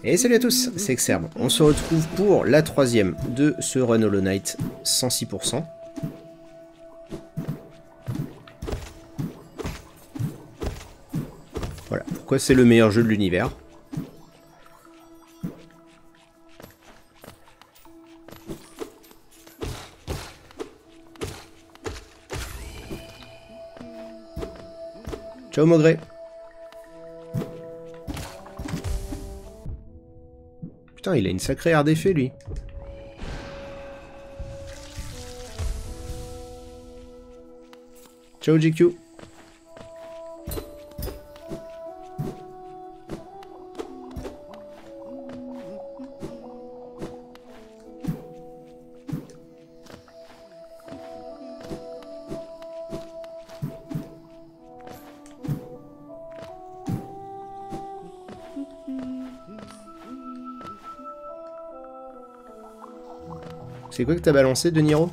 Et salut à tous, c'est Exerbe. On se retrouve pour la troisième de ce run Hollow Knight 106%. Voilà, pourquoi c'est le meilleur jeu de l'univers. Ciao Maugré. Putain, il a une sacrée aire d'effet lui. Ciao GQ. C'est quoi que t'as balancé, De Niro?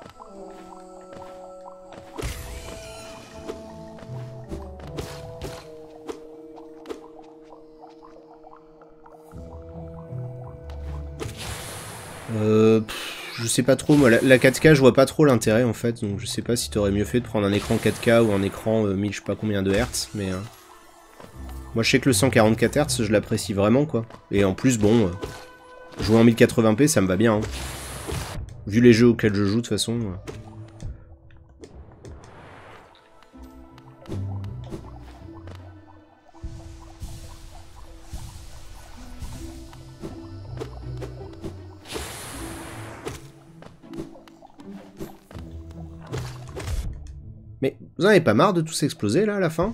Je sais pas trop, moi, la 4K, je vois pas trop l'intérêt, en fait, donc je sais pas si t'aurais mieux fait de prendre un écran 4K ou un écran 1000 je sais pas combien de Hertz, mais... Moi, je sais que le 144 Hz, je l'apprécie vraiment, quoi. Et en plus, bon, jouer en 1080p, ça me va bien, hein. Vu les jeux auxquels je joue, de toute façon... Mais vous en avez pas marre de tous exploser, là, à la fin?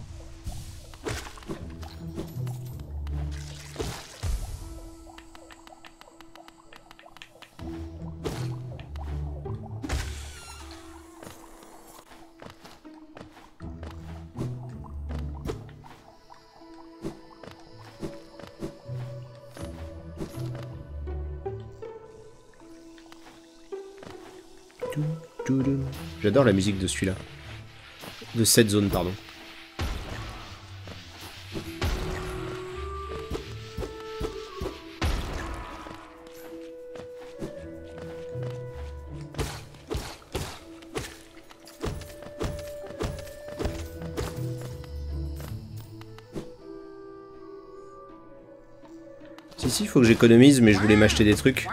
J'adore la musique de celui-là. De cette zone, pardon. Si, il faut que j'économise, mais je voulais m'acheter des trucs.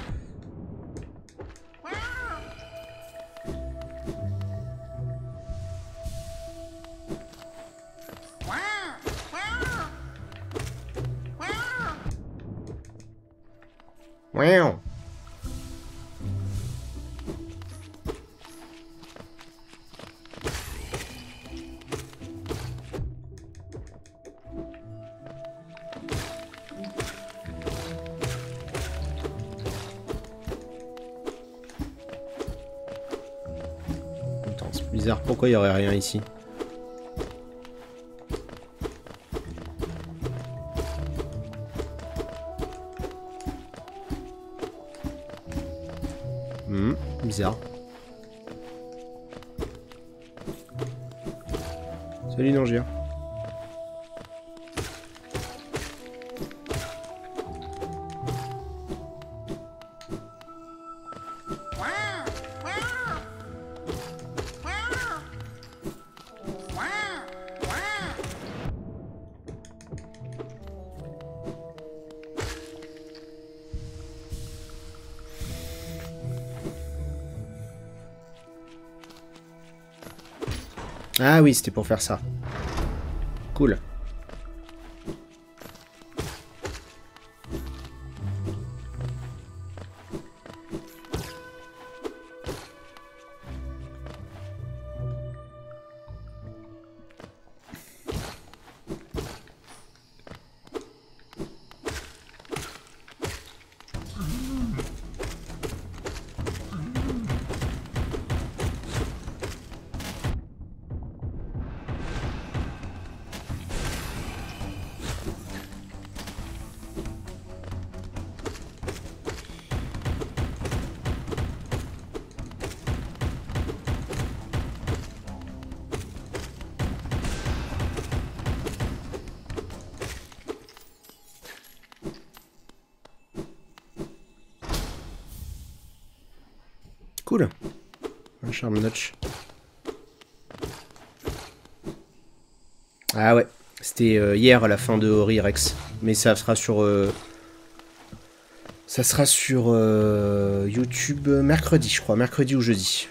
Wow. Attends, c'est bizarre, pourquoi il y aurait rien ici? Bizarre. Salut Nangia. Ah oui, c'était pour faire ça. Cool. cool. Un charm notch. Ah ouais, c'était hier à la fin de Ori Rex. Mais ça sera sur... ça sera sur YouTube mercredi, je crois. Mercredi ou jeudi.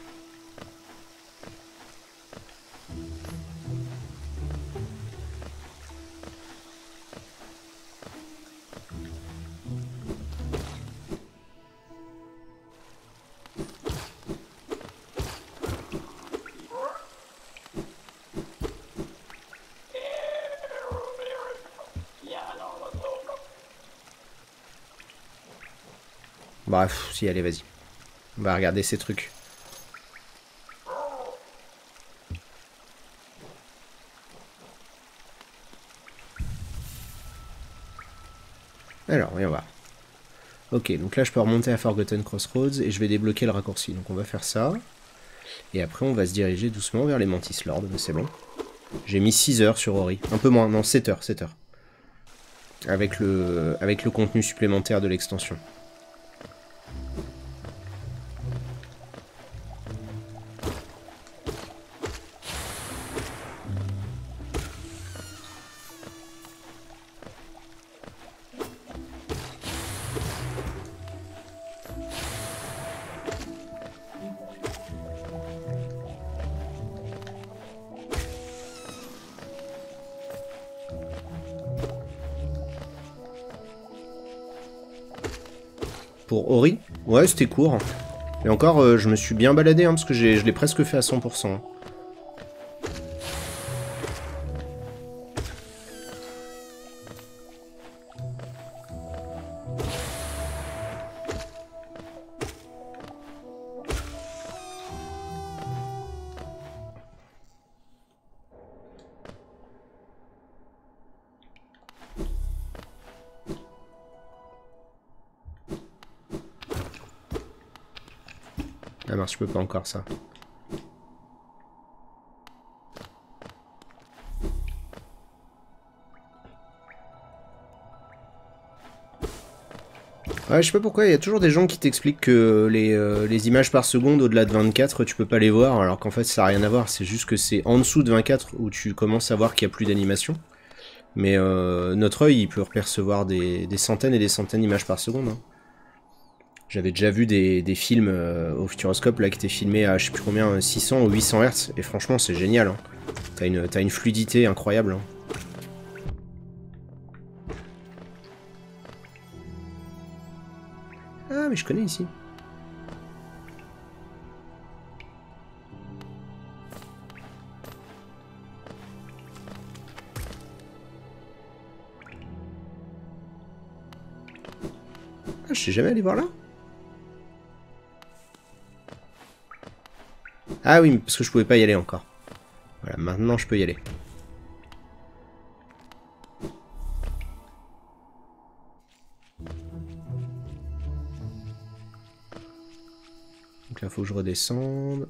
Bref, si, allez, vas-y. On va regarder ces trucs. Alors, voyons voir. Ok, donc là, je peux remonter à Forgotten Crossroads et je vais débloquer le raccourci. Donc on va faire ça. Et après, on va se diriger doucement vers les Mantis Lords, mais c'est bon. J'ai mis 6 heures sur Ori. Un peu moins, non, 7 heures, 7 heures. Avec le contenu supplémentaire de l'extension. Pour Ori, ouais, c'était court. Et encore, je me suis bien baladé, hein, parce que je l'ai presque fait à 100%. Ah mince, je peux pas encore ça. Ouais, je sais pas pourquoi, il y a toujours des gens qui t'expliquent que les images par seconde au-delà de 24, tu peux pas les voir, alors qu'en fait ça n'a rien à voir, c'est juste que c'est en dessous de 24 où tu commences à voir qu'il n'y a plus d'animation. Mais notre œil, il peut percevoir des centaines et des centaines d'images par seconde. Hein. J'avais déjà vu des films au Futuroscope là, qui étaient filmés à je sais plus combien, 600 ou 800 Hz, et franchement c'est génial. Hein. T'as une fluidité incroyable. Hein. Ah mais je connais ici. Ah, je sais jamais aller voir là. Ah oui, parce que je pouvais pas y aller encore. Voilà, maintenant je peux y aller. Donc là, faut que je redescende.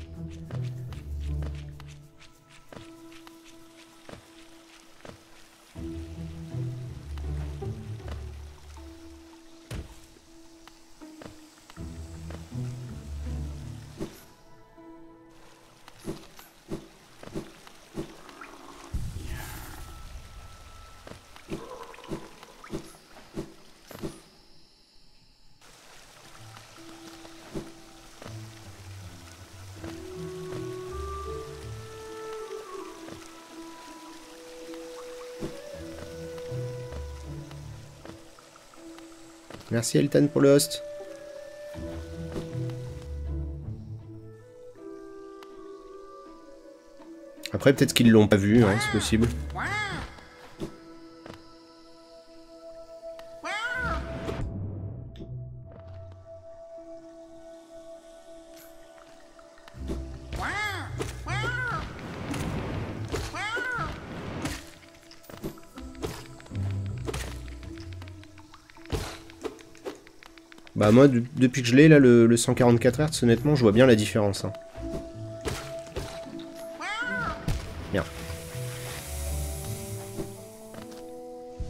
Merci Elton pour le host. Après, peut-être qu'ils l'ont pas vu, hein, c'est possible. Bah moi, depuis que je l'ai, là, le 144 Hz, honnêtement, je vois bien la différence. Hein. Bien.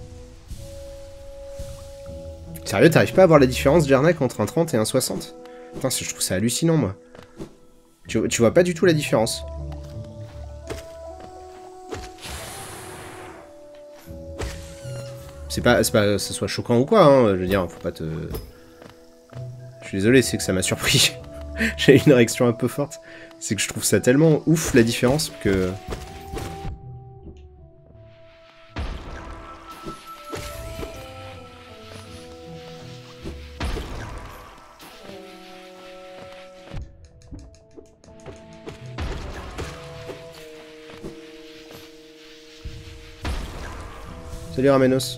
Sérieux, t'arrives pas à voir la différence, Jarnac, entre un 30 et un 60? Putain, je trouve ça hallucinant, moi. Tu vois pas du tout la différence. C'est pas que ce soit choquant ou quoi, hein. Je veux dire, faut pas te... Je suis désolé, c'est que ça m'a surpris. J'ai une réaction un peu forte. C'est que je trouve ça tellement ouf, la différence, que... Salut Ramenos.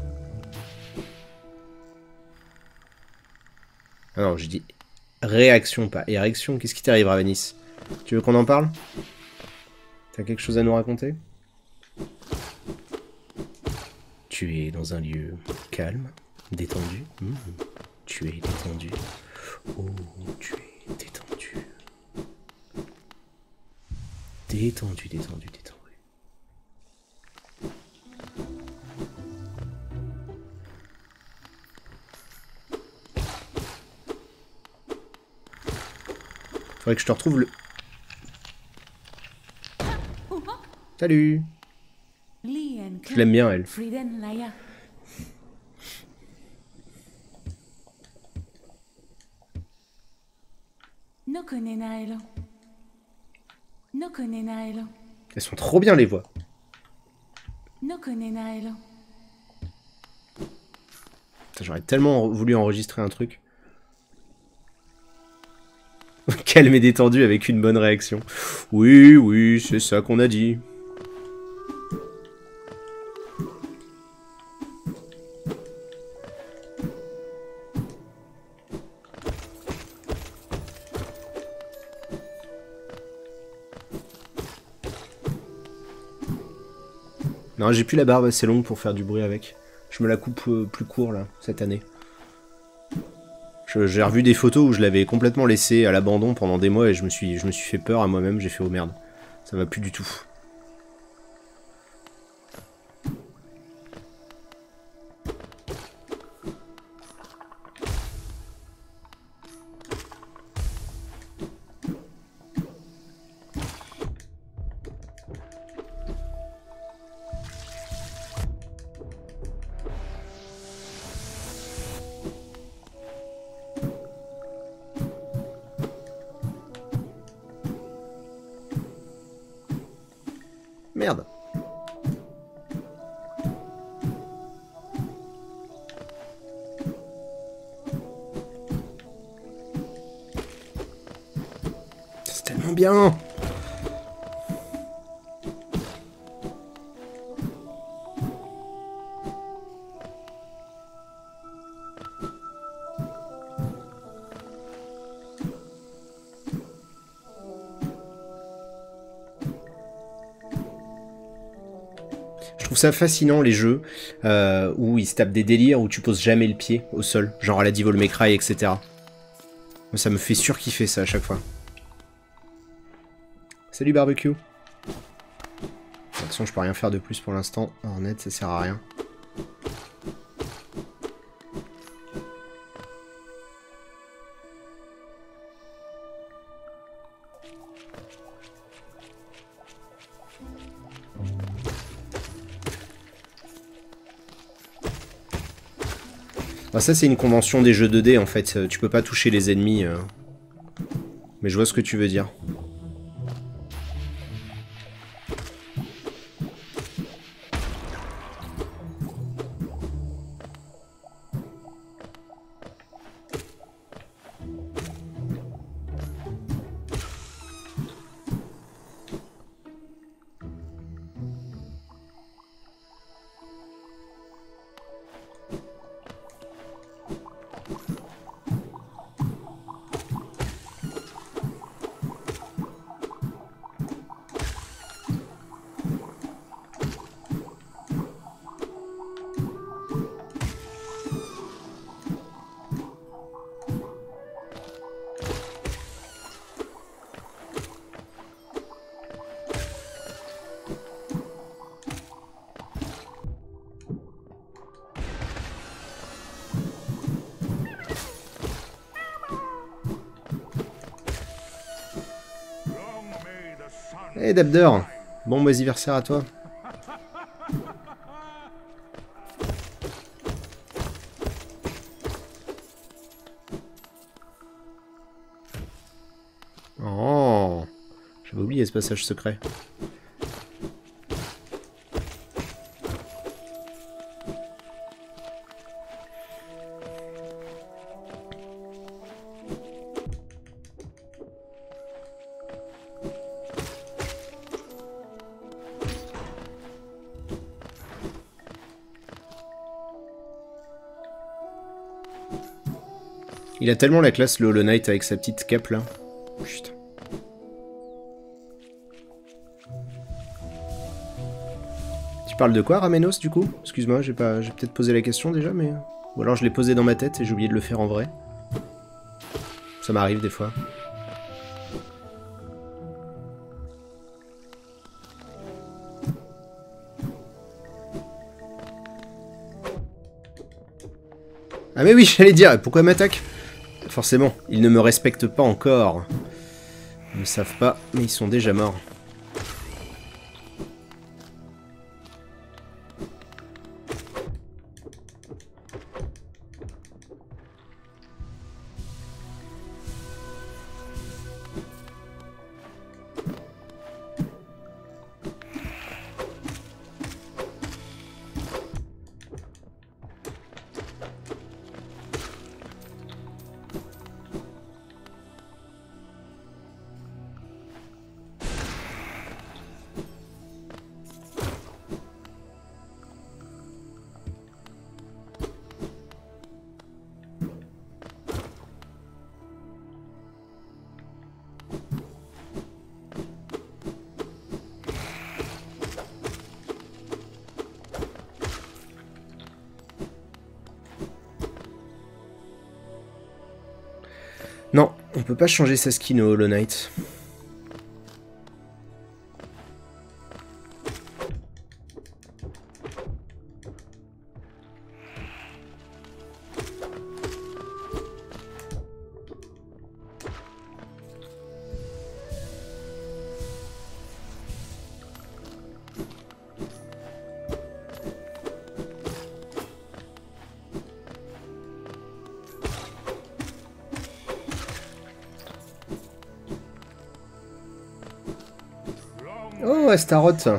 Ah non, j'ai dit réaction, pas érection. Qu'est-ce qui t'arrive, Ravenis? Tu veux qu'on en parle? T'as quelque chose à nous raconter? Tu es dans un lieu calme, détendu. Tu es détendu. Oh, tu es détendu. Détendu, détendu, détendu. Faudrait que je te retrouve le... Salut. Je l'aime bien, elle. Elles sont trop bien, les voix. J'aurais tellement voulu enregistrer un truc. Calme et détendu avec une bonne réaction. Oui, oui, c'est ça qu'on a dit. Non, j'ai plus la barbe assez longue pour faire du bruit avec. Je me la coupe plus court, là, cette année. J'ai revu des photos où je l'avais complètement laissé à l'abandon pendant des mois et je me suis fait peur à moi-même, j'ai fait oh merde. Ça va plus du tout. Merde. C'est tellement bien. Je trouve ça fascinant les jeux où ils se tapent des délires où tu poses jamais le pied au sol, genre à la Devil May Cry, etc. Moi, ça me fait surkiffer ça à chaque fois. Salut barbecue. De toute façon, je peux rien faire de plus pour l'instant. En net, ça sert à rien. Ah, ça, c'est une convention des jeux 2D en fait. Tu peux pas toucher les ennemis. Mais je vois ce que tu veux dire. Hey Dabder, bon anniversaire à toi. Oh, j'avais oublié ce passage secret. Il a tellement la classe le Hollow Knight avec sa petite cape là. Putain. Tu parles de quoi, Ramenos, du coup? Excuse-moi, j'ai peut-être posé la question déjà, mais... Ou alors je l'ai posé dans ma tête et j'ai oublié de le faire en vrai. Ça m'arrive des fois. Ah mais oui, j'allais dire, pourquoi m'attaque? Forcément, ils ne me respectent pas encore. Ils ne savent pas, mais ils sont déjà morts. Non, on peut pas changer sa skin au Hollow Knight. Oh, Astaroth.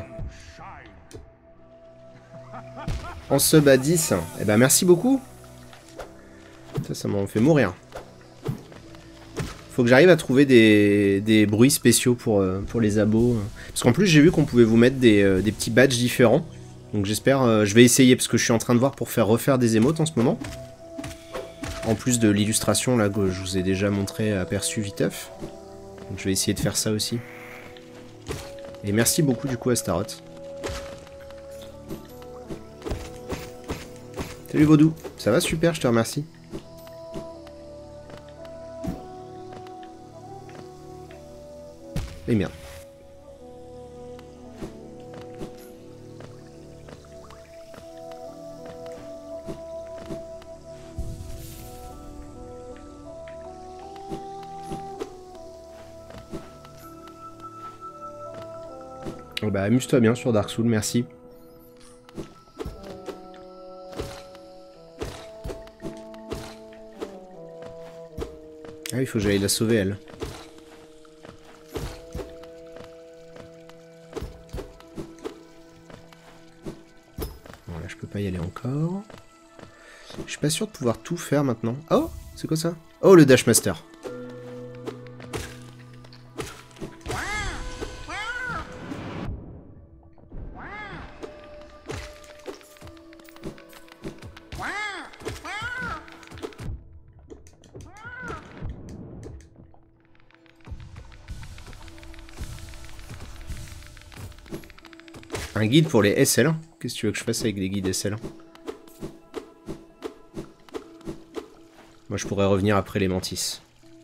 En sub à 10. Eh ben merci beaucoup. Ça m'en fait mourir. Faut que j'arrive à trouver des bruits spéciaux pour les abos. Parce qu'en plus j'ai vu qu'on pouvait vous mettre des petits badges différents. Donc j'espère, je vais essayer parce que je suis en train de voir pour faire refaire des émotes en ce moment. En plus de l'illustration là que je vous ai déjà montré aperçu viteuf. Donc je vais essayer de faire ça aussi. Et merci beaucoup du coup Astaroth. Salut Vaudou, ça va super, je te remercie. Et merde. Oh bah amuse-toi bien sur Dark Souls, merci. Ah il faut que j'aille la sauver elle. Bon là je peux pas y aller encore. Je suis pas sûr de pouvoir tout faire maintenant. Oh, c'est quoi ça? Oh le Dash Master. Un guide pour les SL1. Qu'est-ce que tu veux que je fasse avec des guides SL1? Moi je pourrais revenir après les mantis.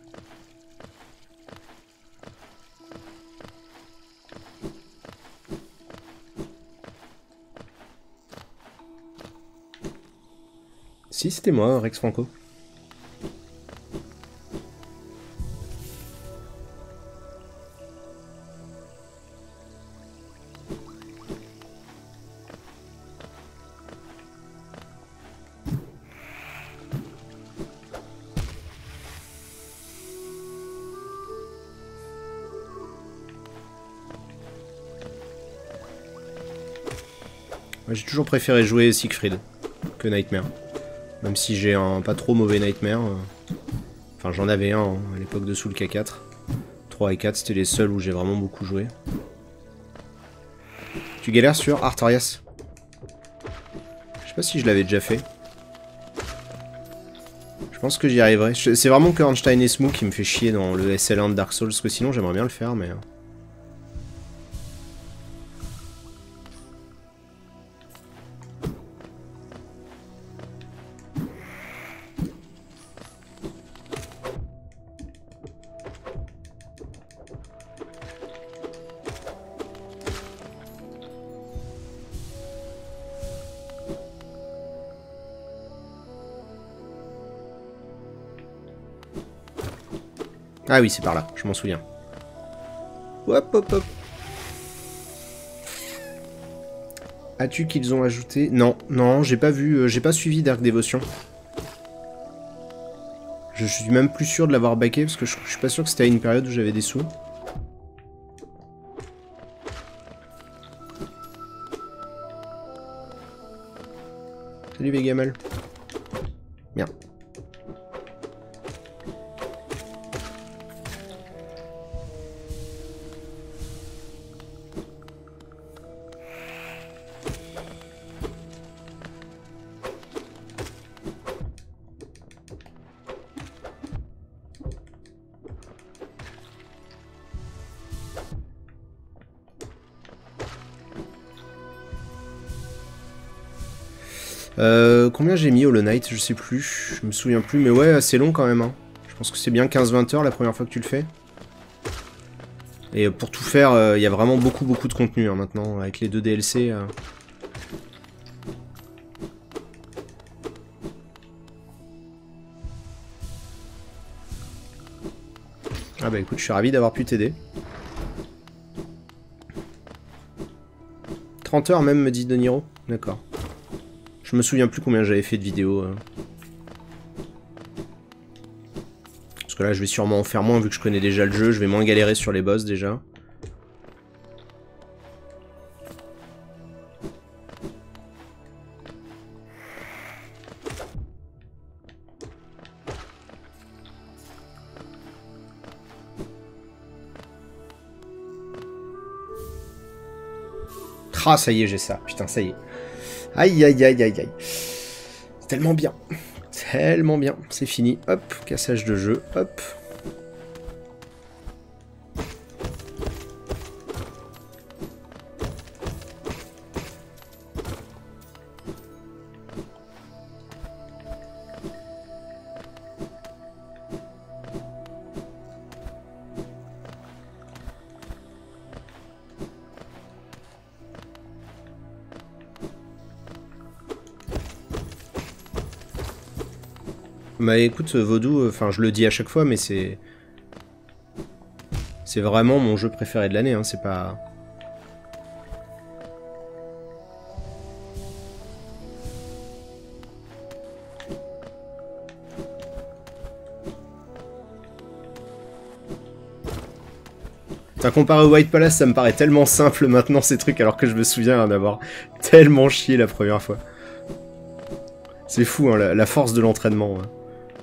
Si c'était moi, Rex Franco. J'ai toujours préféré jouer Siegfried que Nightmare. Même si j'ai un pas trop mauvais Nightmare. Enfin, j'en avais un hein, à l'époque de Soul K4. 3 et 4, c'était les seuls où j'ai vraiment beaucoup joué. Tu galères sur Artorias? Je sais pas si je l'avais déjà fait. Je pense que j'y arriverai. C'est vraiment que Einstein et Smoo qui me fait chier dans le SL1 de Dark Souls, parce que sinon j'aimerais bien le faire, mais... Ah oui, c'est par là, je m'en souviens. Hop, hop, hop. As-tu qu'ils ont ajouté? Non, non, j'ai pas vu, j'ai pas suivi Dark Devotion. Je suis même plus sûr de l'avoir backé, parce que je suis pas sûr que c'était à une période où j'avais des sous. Salut Vegamal. Bien. Combien j'ai mis Hollow Knight? Je sais plus, je me souviens plus, mais ouais, c'est long quand même. Hein. Je pense que c'est bien 15-20 heures la première fois que tu le fais. Et pour tout faire, il y a vraiment beaucoup de contenu hein, maintenant, avec les 2 DLC. Ah bah écoute, je suis ravi d'avoir pu t'aider. 30 heures même, me dit De Niro. D'accord. Je me souviens plus combien j'avais fait de vidéos. Parce que là, je vais sûrement en faire moins vu que je connais déjà le jeu. Je vais moins galérer sur les boss déjà. Ah, ça y est, j'ai ça. Putain, ça y est. Aïe, aïe, aïe, aïe, aïe. C'est tellement bien. Tellement bien. C'est fini. Hop, cassage de jeu. Hop. Bah écoute, Vaudou, enfin je le dis à chaque fois, mais c'est vraiment mon jeu préféré de l'année, hein, c'est pas... Enfin, comparé au White Palace, ça me paraît tellement simple maintenant ces trucs, alors que je me souviens en avoir tellement chié la première fois. C'est fou, hein, la force de l'entraînement. Hein.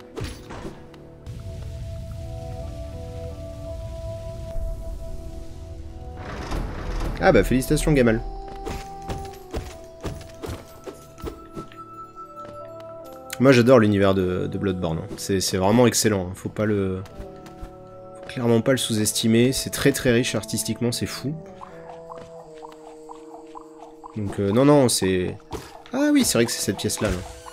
Ah bah félicitations Gamal. Moi j'adore l'univers de Bloodborne. Hein. C'est vraiment excellent. Hein. Faut clairement pas le sous-estimer. C'est très riche artistiquement, c'est fou. Donc non non c'est... Ah oui c'est vrai que c'est cette pièce là.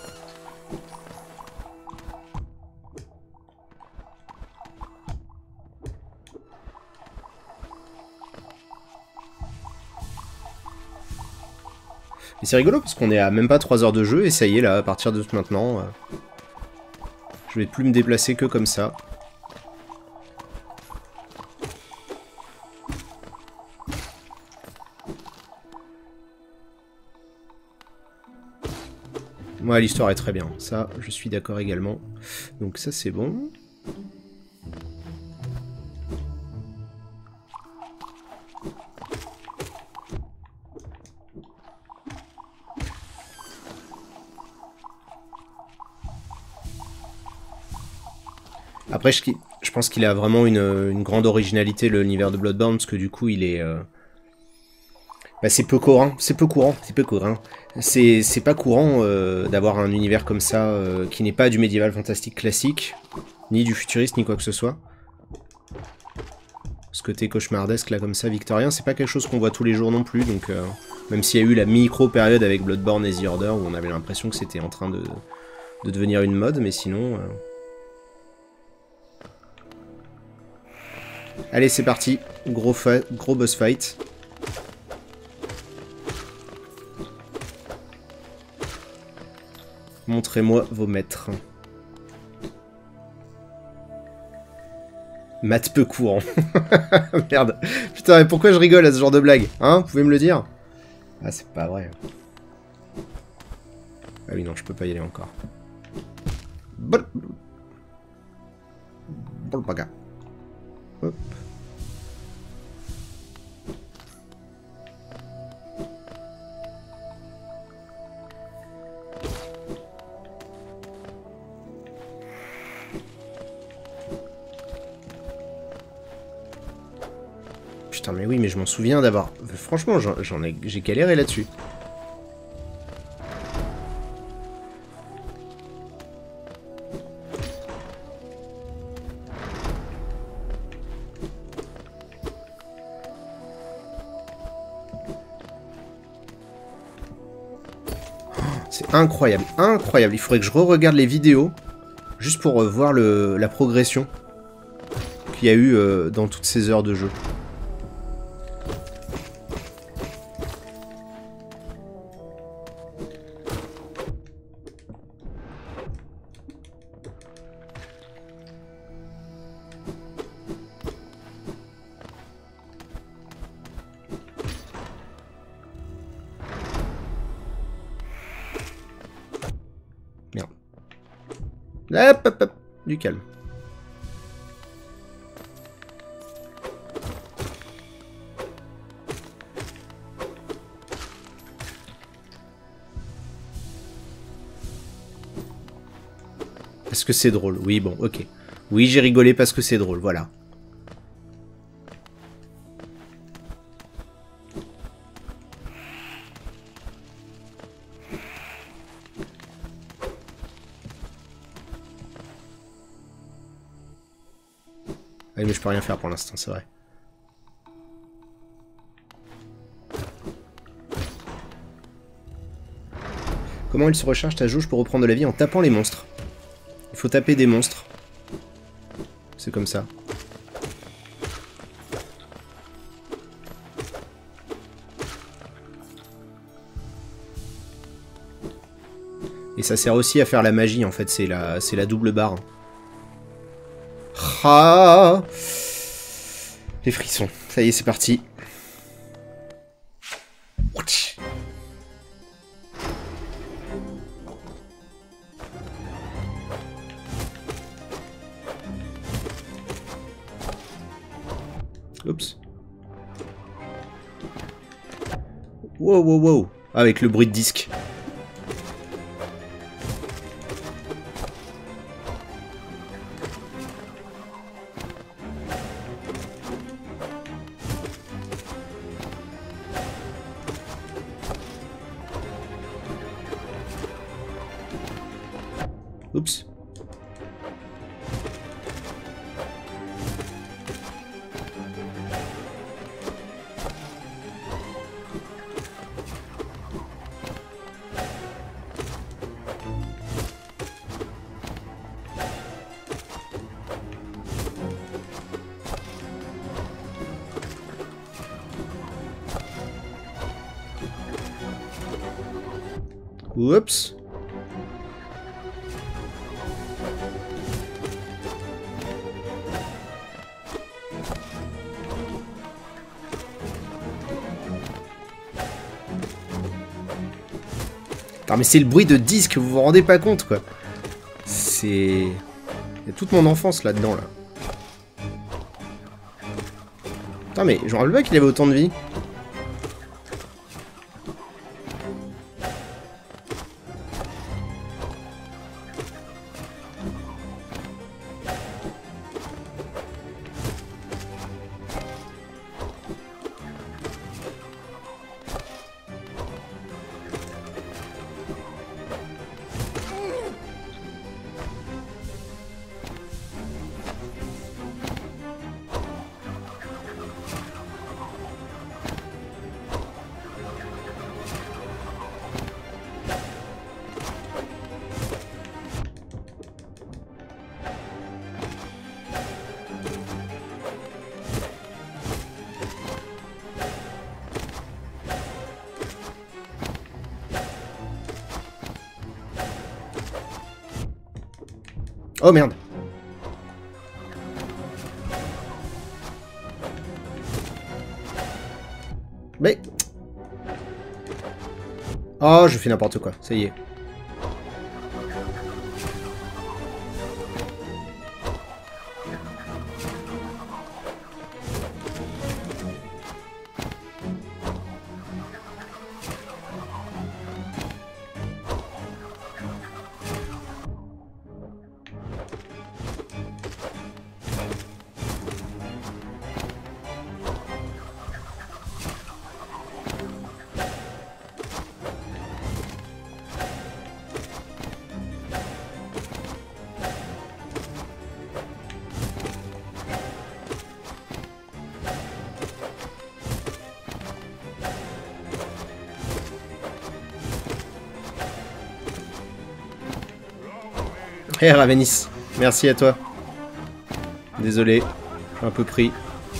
Et c'est rigolo parce qu'on est à même pas 3 heures de jeu et ça y est là, à partir de maintenant, je vais plus me déplacer que comme ça. Ouais, l'histoire est très bien, ça je suis d'accord également. Donc ça c'est bon. Après, je pense qu'il a vraiment une grande originalité, l'univers de Bloodborne, parce que du coup, il est... Bah, c'est peu courant, c'est peu courant, c'est peu courant. C'est pas courant d'avoir un univers comme ça, qui n'est pas du médiéval fantastique classique, ni du futuriste, ni quoi que ce soit. Ce côté cauchemardesque, là, comme ça, victorien, c'est pas quelque chose qu'on voit tous les jours non plus, donc... même s'il y a eu la micro-période avec Bloodborne et The Order, où on avait l'impression que c'était en train de devenir une mode, mais sinon... Allez, c'est parti. Gros boss fight. Montrez-moi vos maîtres. Maths peu courant. Merde. Putain, mais pourquoi je rigole à ce genre de blague? Hein? Vous pouvez me le dire? Ah, c'est pas vrai. Ah oui, non, je peux pas y aller encore. Bon. Bon, baga. Hop. Putain, mais oui, mais je m'en souviens d'avoir... Franchement, j'ai galéré là-dessus. C'est incroyable, incroyable. Il faudrait que je re-regarde les vidéos, juste pour voir la progression qu'il y a eu dans toutes ces heures de jeu. Merde. Hop, hop, hop. Du calme. Parce que c'est drôle. Oui, bon, ok. Oui, j'ai rigolé parce que c'est drôle, voilà. Ah, mais je peux rien faire pour l'instant, c'est vrai. Comment il se recharge ta jauge pour reprendre de la vie en tapant les monstres? Il faut taper des monstres. C'est comme ça. Et ça sert aussi à faire la magie, en fait. C'est la double barre. Ah, les frissons. Ça y est, c'est parti. Oups. Wow, wow, wow. Avec le bruit de disque. Oups. Oups. Putain, mais c'est le bruit de disque, vous vous rendez pas compte, quoi. C'est... Il y a toute mon enfance là-dedans, là. Putain, mais je me rappelle pas qu'il avait autant de vie. Oh merde. Mais... Oh, je fais n'importe quoi, ça y est. Hey Ravenis, merci à toi. Désolé, je suis un peu pris.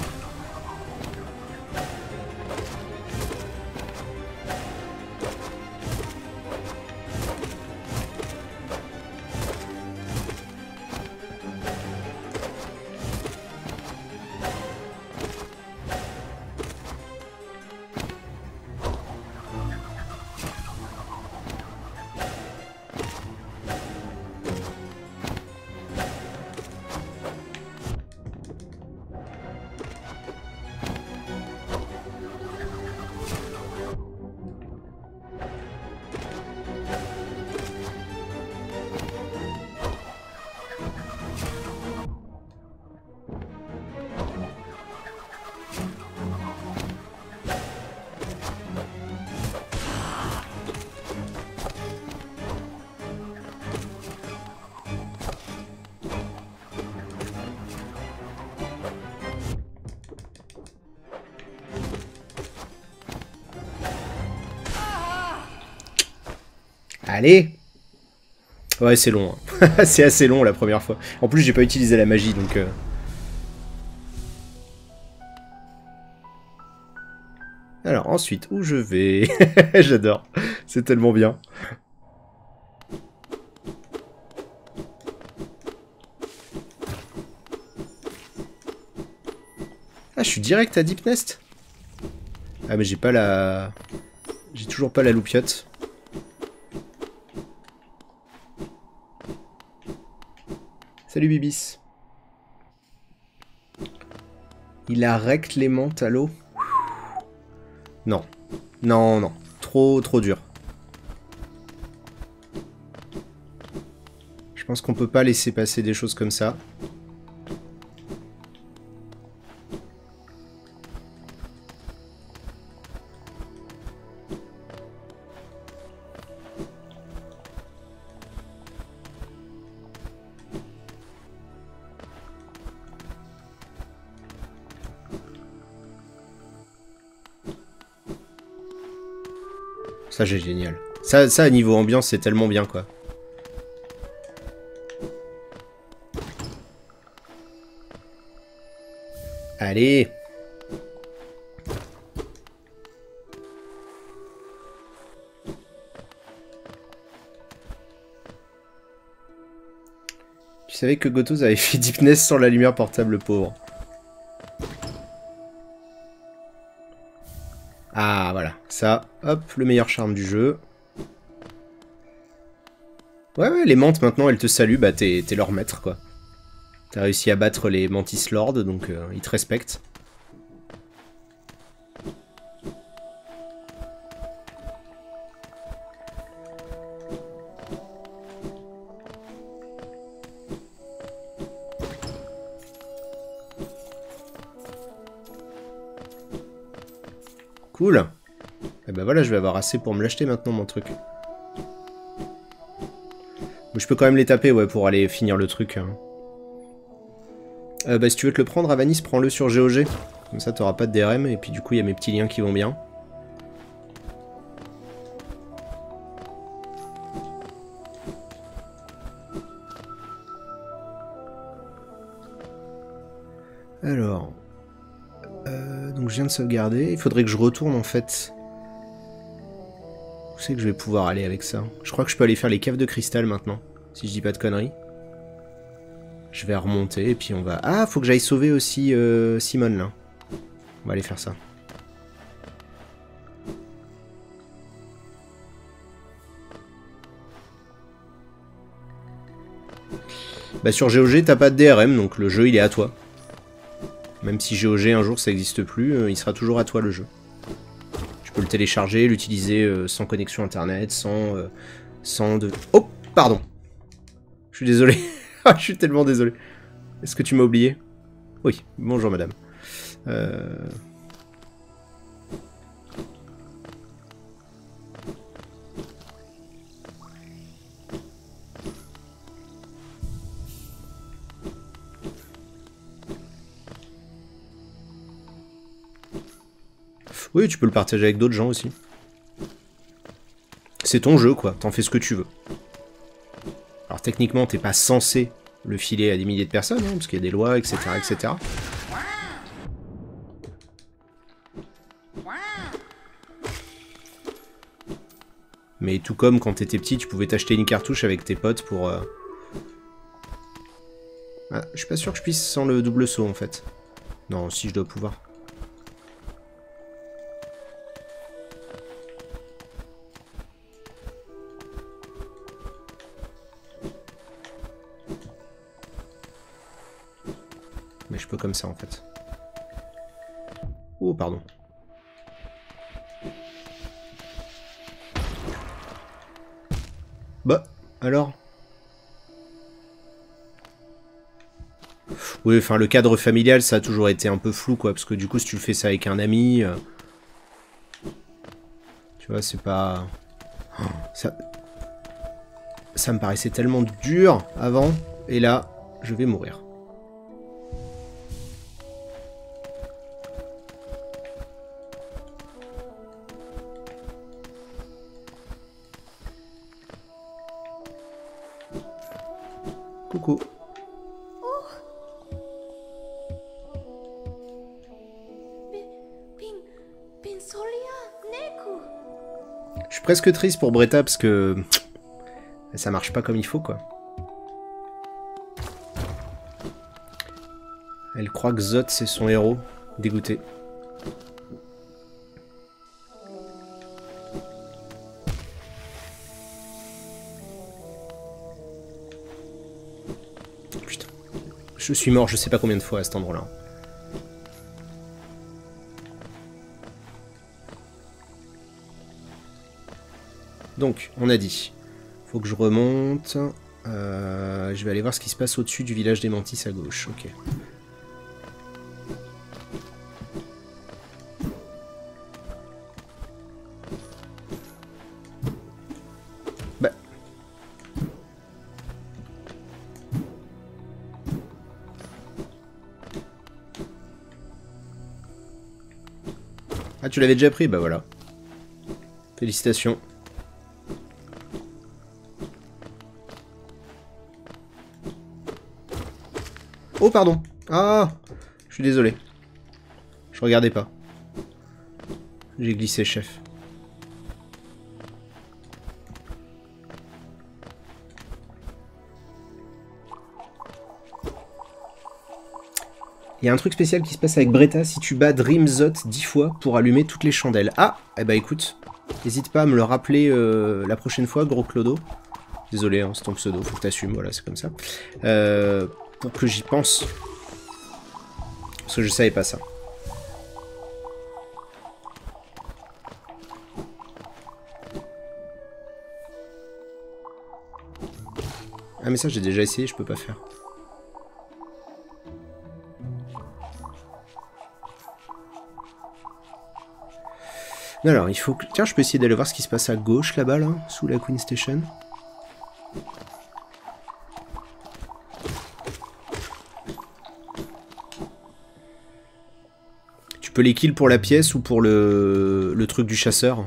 Allez. Ouais, c'est long. Hein. C'est assez long la première fois. En plus, j'ai pas utilisé la magie, donc... Alors, ensuite, où je vais? J'adore. C'est tellement bien. Ah, je suis direct à Deep Nest? Ah, mais j'ai pas la... J'ai toujours pas la loupiote. Salut Bibis. Il a rect les menthes à l'eau? Non. Non, non. Trop dur. Je pense qu'on peut pas laisser passer des choses comme ça. Ça, c'est génial. Ça, niveau ambiance, c'est tellement bien, quoi. Allez. Tu savais que Gotos avait fait Deep Nest sans la lumière portable, pauvre. Ah, voilà. Ça, hop, le meilleur charme du jeu. Ouais, les menthes, maintenant, elles te saluent. Bah, t'es leur maître, quoi. T'as réussi à battre les Mantis Lords, donc ils te respectent. Cool. Et bah voilà, je vais avoir assez pour me l'acheter maintenant, mon truc. Mais je peux quand même les taper, ouais, pour aller finir le truc. Hein. Bah si tu veux te le prendre, Avanis, prends-le sur GOG. Comme ça, t'auras pas de DRM, et puis du coup, il y a mes petits liens qui vont bien. Alors... donc je viens de sauvegarder. Il faudrait que je retourne, en fait... Où c'est que je vais pouvoir aller avec ça? Je crois que je peux aller faire les caves de cristal, maintenant. Si je dis pas de conneries. Je vais remonter et puis on va... Ah, faut que j'aille sauver aussi Simone, là. On va aller faire ça. Bah sur GOG, t'as pas de DRM, donc le jeu, il est à toi. Même si GOG, un jour, ça n'existe plus, il sera toujours à toi, le jeu. Tu peux le télécharger, l'utiliser sans connexion internet, sans de... Oh, pardon. Je suis désolé. Je suis tellement désolé. Est-ce que tu m'as oublié? Oui, bonjour madame. Oui, tu peux le partager avec d'autres gens aussi. C'est ton jeu, quoi. T'en fais ce que tu veux. Alors techniquement, t'es pas censé le filer à des milliers de personnes, hein, parce qu'il y a des lois, etc., etc. Mais tout comme quand t'étais petit, tu pouvais t'acheter une cartouche avec tes potes pour... Ah, je suis pas sûr que je puisse sans le double saut, en fait. Non, si, je dois pouvoir. Mais je peux comme ça, en fait. Oh, pardon. Bah, alors? Oui, enfin, le cadre familial, ça a toujours été un peu flou, quoi, parce que du coup, si tu le fais ça avec un ami... tu vois, c'est pas... Ça me paraissait tellement dur avant, et là, je vais mourir. Coucou. Je suis presque triste pour Bretta parce que ça marche pas comme il faut, quoi. Elle croit que Zot c'est son héros. Dégoûté. Putain. Je suis mort je sais pas combien de fois à cet endroit-là. Donc, on a dit, faut que je remonte. Je vais aller voir ce qui se passe au-dessus du village des Mantis à gauche. Ok. Bah. Ah, tu l'avais déjà pris? Bah voilà. Félicitations. Oh, pardon. Ah, je suis désolé. Je regardais pas. J'ai glissé, chef. Il y a un truc spécial qui se passe avec Bretta si tu bats Dreamzot 10 fois pour allumer toutes les chandelles. Ah, eh bah écoute, n'hésite pas à me le rappeler la prochaine fois, gros Clodo. Désolé, hein, c'est ton pseudo, faut que t'assumes, voilà, c'est comme ça. Pour que j'y pense. Parce que je savais pas ça. Ah mais ça j'ai déjà essayé, je peux pas faire. Alors, il faut que... Tiens, je peux essayer d'aller voir ce qui se passe à gauche, là-bas, là, sous la Queen Station. Tu peux les kills pour la pièce ou pour le truc du chasseur.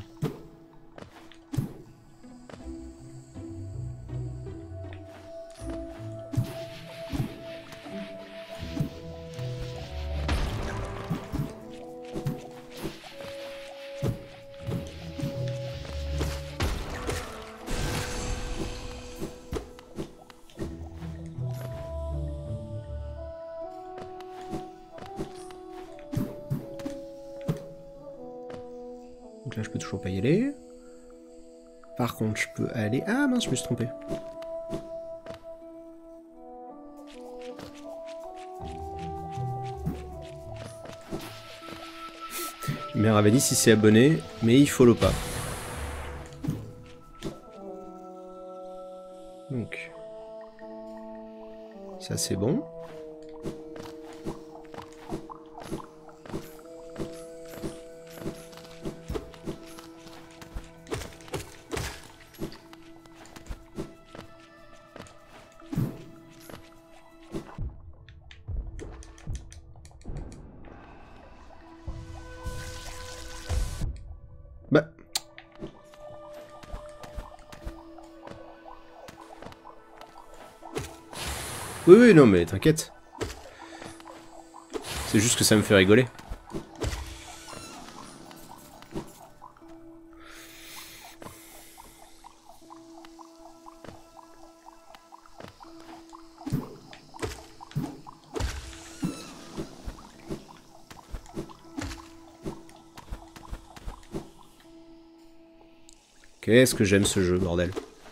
Donc là, je peux toujours pas y aller. Par contre, je peux aller... Ah mince, je me suis trompé. Mère avait dit si c'est abonné, mais il follow pas. Donc... Ça c'est bon. Bah... Oui, oui, non, mais t'inquiète. C'est juste que ça me fait rigoler. Qu'est-ce que j'aime ce jeu, bordel.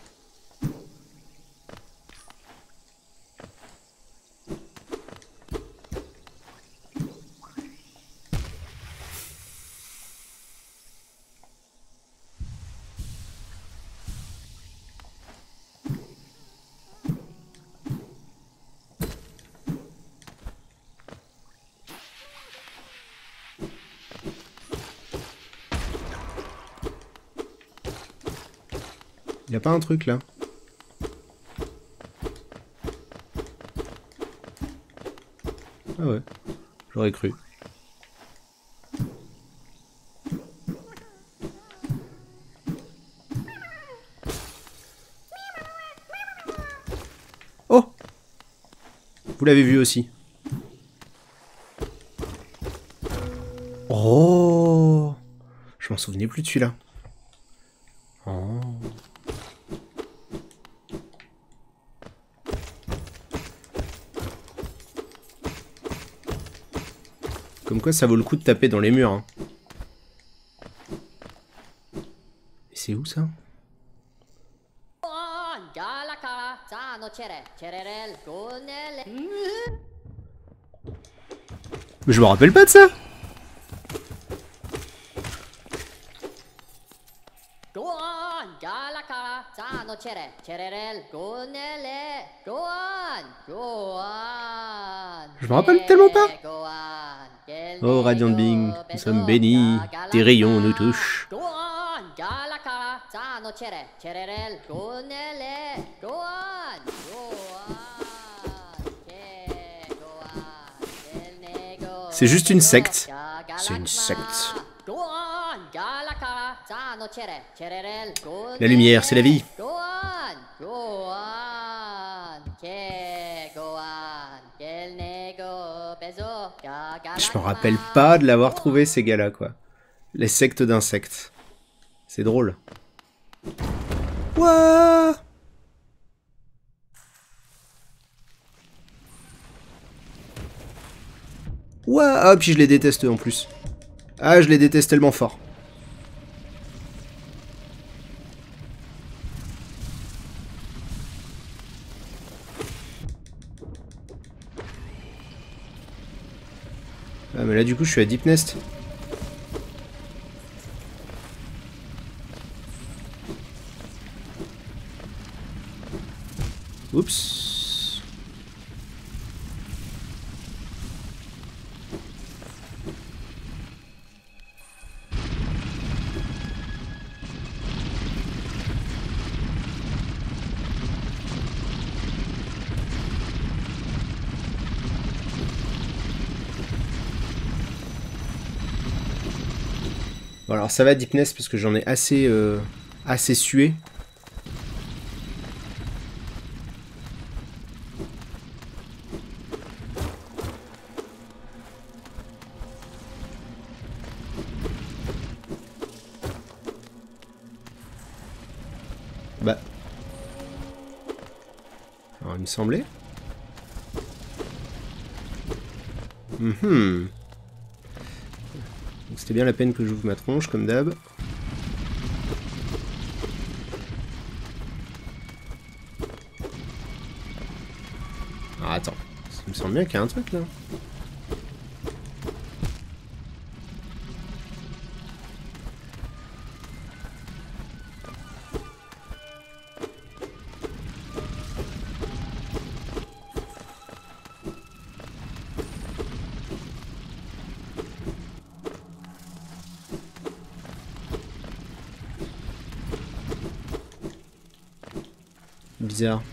Y a pas un truc là? Ah ouais, j'aurais cru. Oh! Vous l'avez vu aussi. Oh! Je m'en souvenais plus de celui-là. Oh. Comme quoi ça vaut le coup de taper dans les murs. Hein. Et c'est où ça? Mais je me rappelle pas de ça. Je me rappelle tellement pas. Oh Radiant Being, nous sommes bénis, tes rayons nous touchent. C'est juste une secte. C'est une secte. La lumière, c'est la vie. Je me rappelle pas de l'avoir trouvé ces gars-là, quoi. Les sectes d'insectes. C'est drôle. Ouah! Ouah! Ah, puis je les déteste en plus. Ah, je les déteste tellement fort. Ah mais là du coup je suis à Deep Nest. Oups. Bon alors ça va Deep Nest parce que j'en ai assez, assez sué. Bah. Alors il me semblait. Donc c'était bien la peine que j'ouvre ma tronche comme d'hab. Ah, attends. Ça me semble bien qu'il y a un truc là. Bizarre.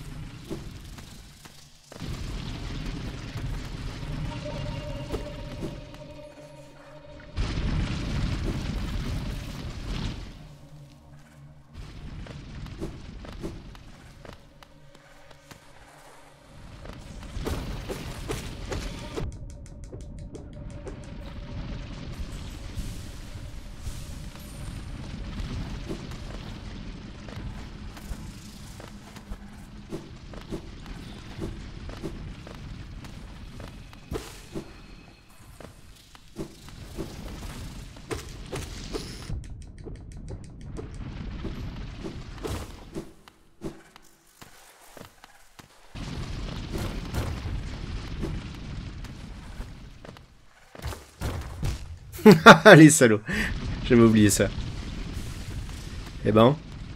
Les salauds. J'avais oublié ça. Eh ben.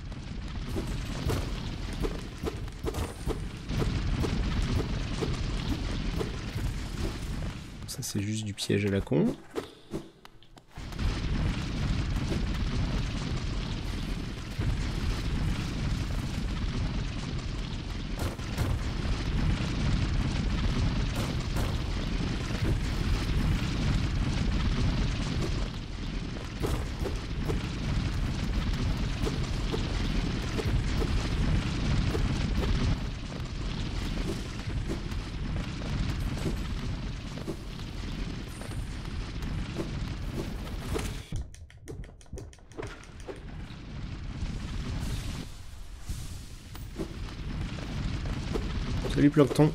Ça c'est juste du piège à la con. Salut Plancton.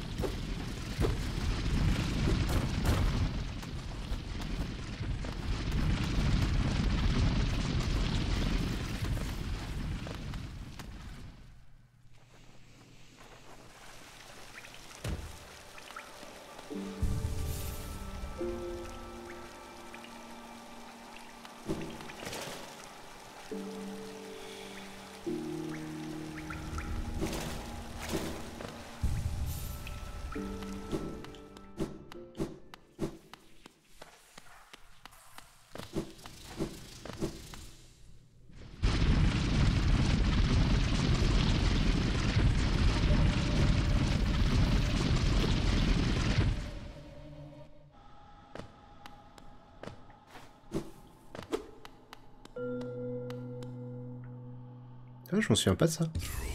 Ah, je m'en souviens pas de ça.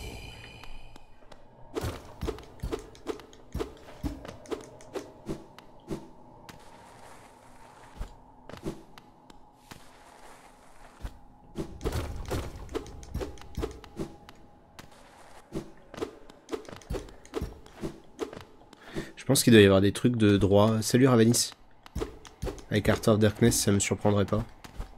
Je pense qu'il doit y avoir des trucs de droit. Salut Ravanis. Avec Art of Darkness, ça me surprendrait pas.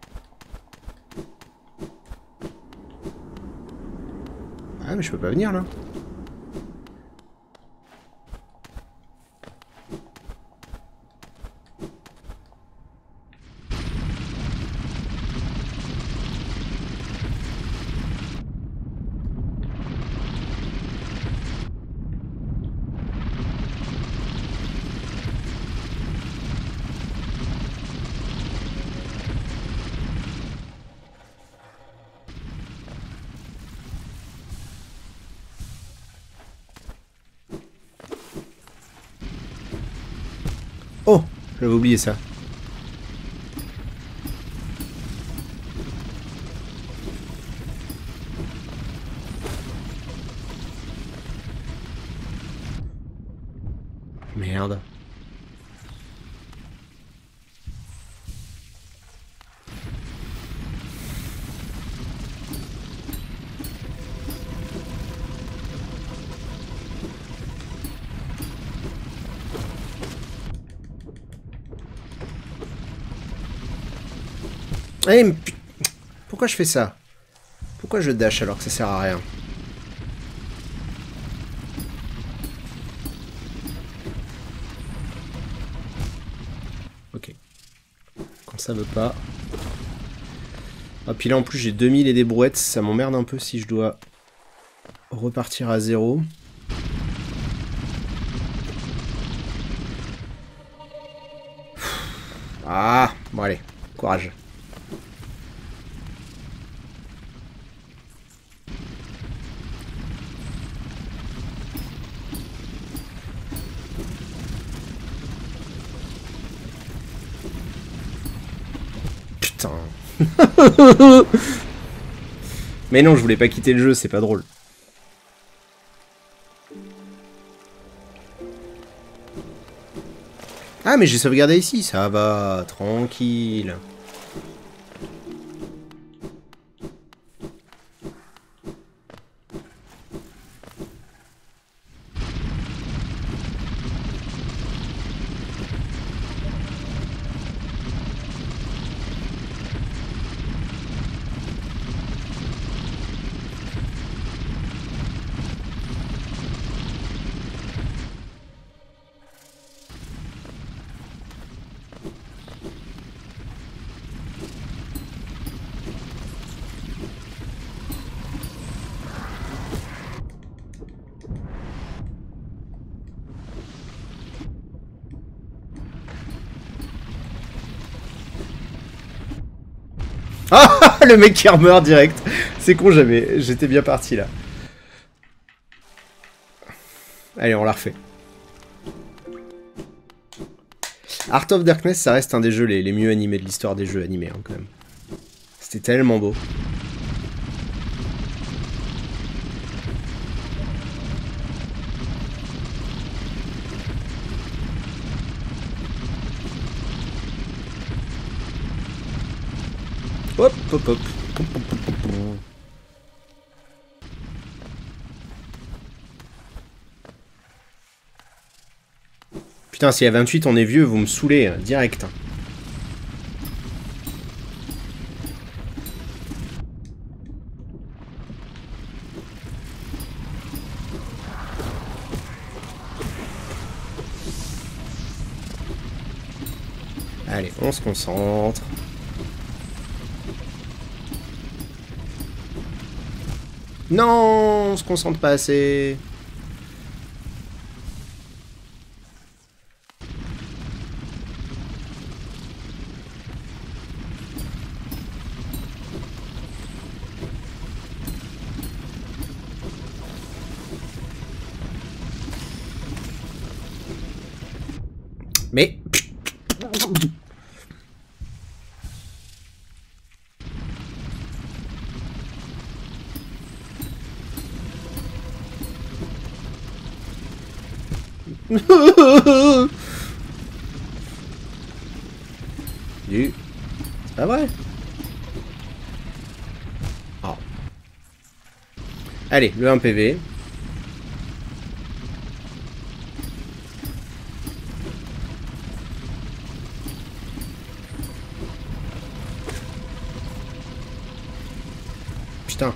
Ah mais je peux pas venir là. Oh, j'avais oublié ça. Merde. Eh, mais pourquoi je fais ça? Pourquoi je dash alors que ça sert à rien? ça veut pas. Ah, puis là en plus j'ai 2000 et des brouettes, ça m'emmerde un peu si je dois repartir à 0. Ah, bon allez, courage. Putain. Mais non, je voulais pas quitter le jeu, c'est pas drôle. Ah, mais j'ai sauvegardé ici, ça va, tranquille. Ah, le mec qui meurt direct. C'est con, j'étais bien parti là. Allez, on la refait. Art of Darkness, ça reste un des jeux les mieux animés de l'histoire des jeux animés, hein, quand même. C'était tellement beau. Hop, hop, hop. Putain, s'il y a 28, on est vieux, vous me saoulez, direct. Allez, on se concentre. Non, on se concentre pas assez. Mais... C'est pas vrai. Oh. Allez, le 1 PV. Putain.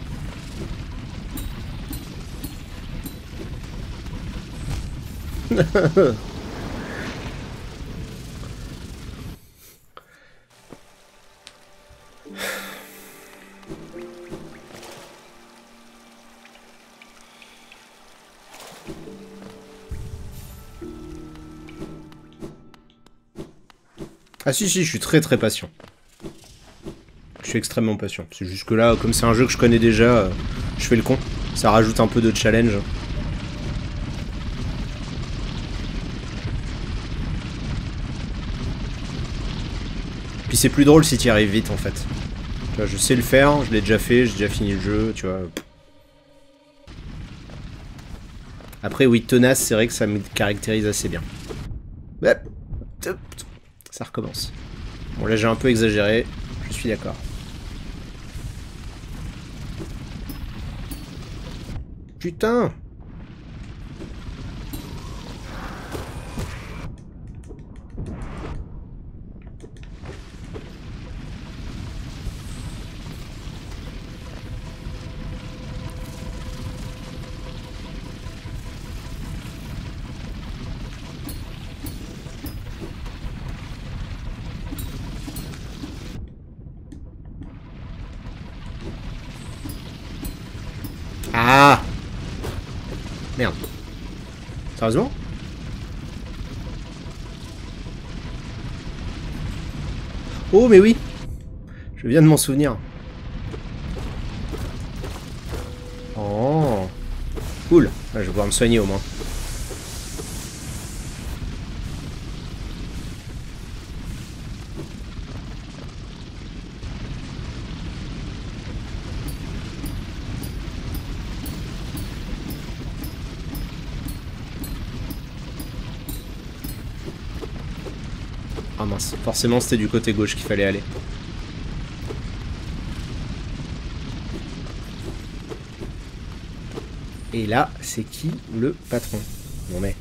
Ah si, je suis très patient. Je suis extrêmement patient. C'est juste que là, comme c'est un jeu que je connais déjà, je fais le con. Ça rajoute un peu de challenge. Puis c'est plus drôle si tu y arrives vite en fait. Tu vois, je sais le faire, je l'ai déjà fait, j'ai déjà fini le jeu, tu vois. Après, oui, tenace, c'est vrai que ça me caractérise assez bien. Ça recommence. Bon, là j'ai un peu exagéré, je suis d'accord. Putain! Sérieusement? Oh mais oui! Je viens de m'en souvenir. Oh! Cool! Ah, je vais pouvoir me soigner au moins. Ah mince, forcément c'était du côté gauche qu'il fallait aller. Et là, c'est qui le patron? Non mais...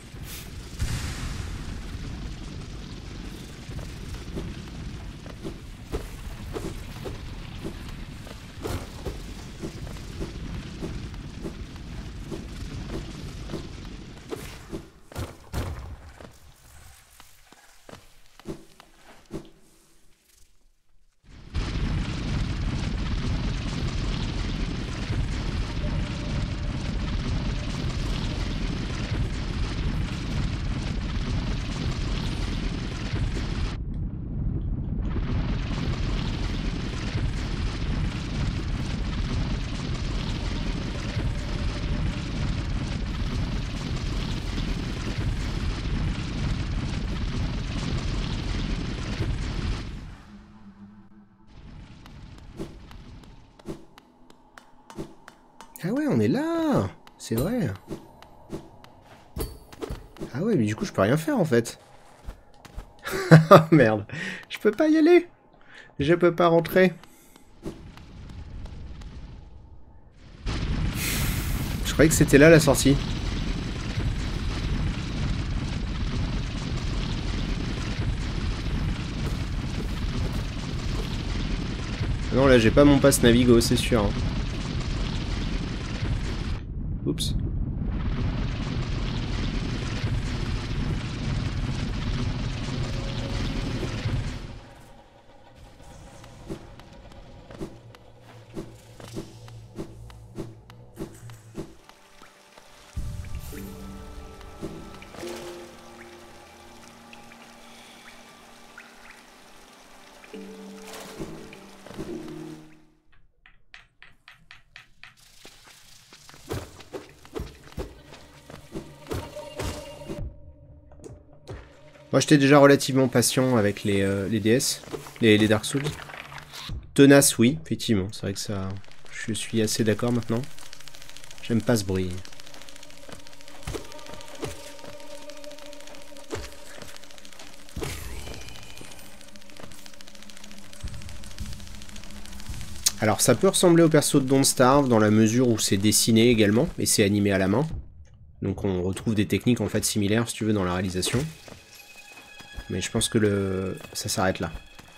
Ah ouais, on est là! C'est vrai. Ah ouais, mais du coup, je peux rien faire, en fait. Ah merde. Je peux pas y aller. Je peux pas rentrer. Je croyais que c'était là, la sortie. Non, là, j'ai pas mon pass Navigo, c'est sûr. Hein. Oups. Moi, j'étais déjà relativement patient avec les DS, les Dark Souls. Tenace, oui, effectivement. C'est vrai que ça... Je suis assez d'accord maintenant. J'aime pas ce bruit. Alors, ça peut ressembler au perso de Don't Starve dans la mesure où c'est dessiné également, et c'est animé à la main. Donc on retrouve des techniques en fait similaires, si tu veux, dans la réalisation. Mais je pense que ça s'arrête là.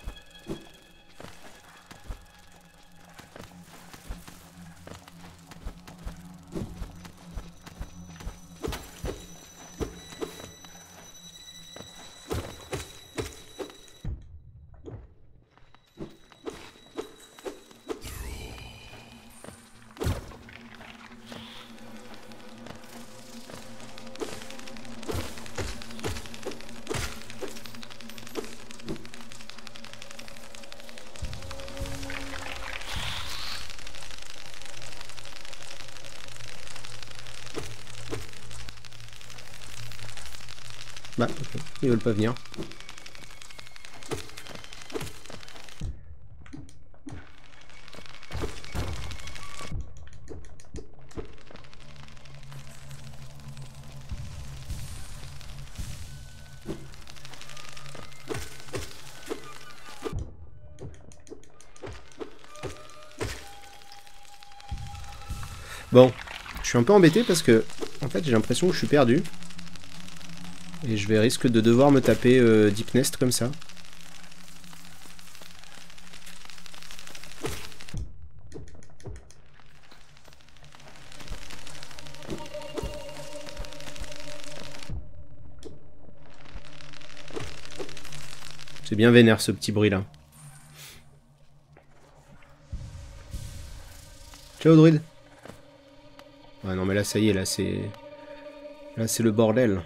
Bah, ok, ils veulent pas venir. Bon, je suis un peu embêté parce que, en fait, j'ai l'impression que je suis perdu. Et je vais risque de devoir me taper Deep Nest comme ça. C'est bien vénère ce petit bruit là. Ciao druide. Ouais non mais là ça y est, là c'est... Là, c'est le bordel.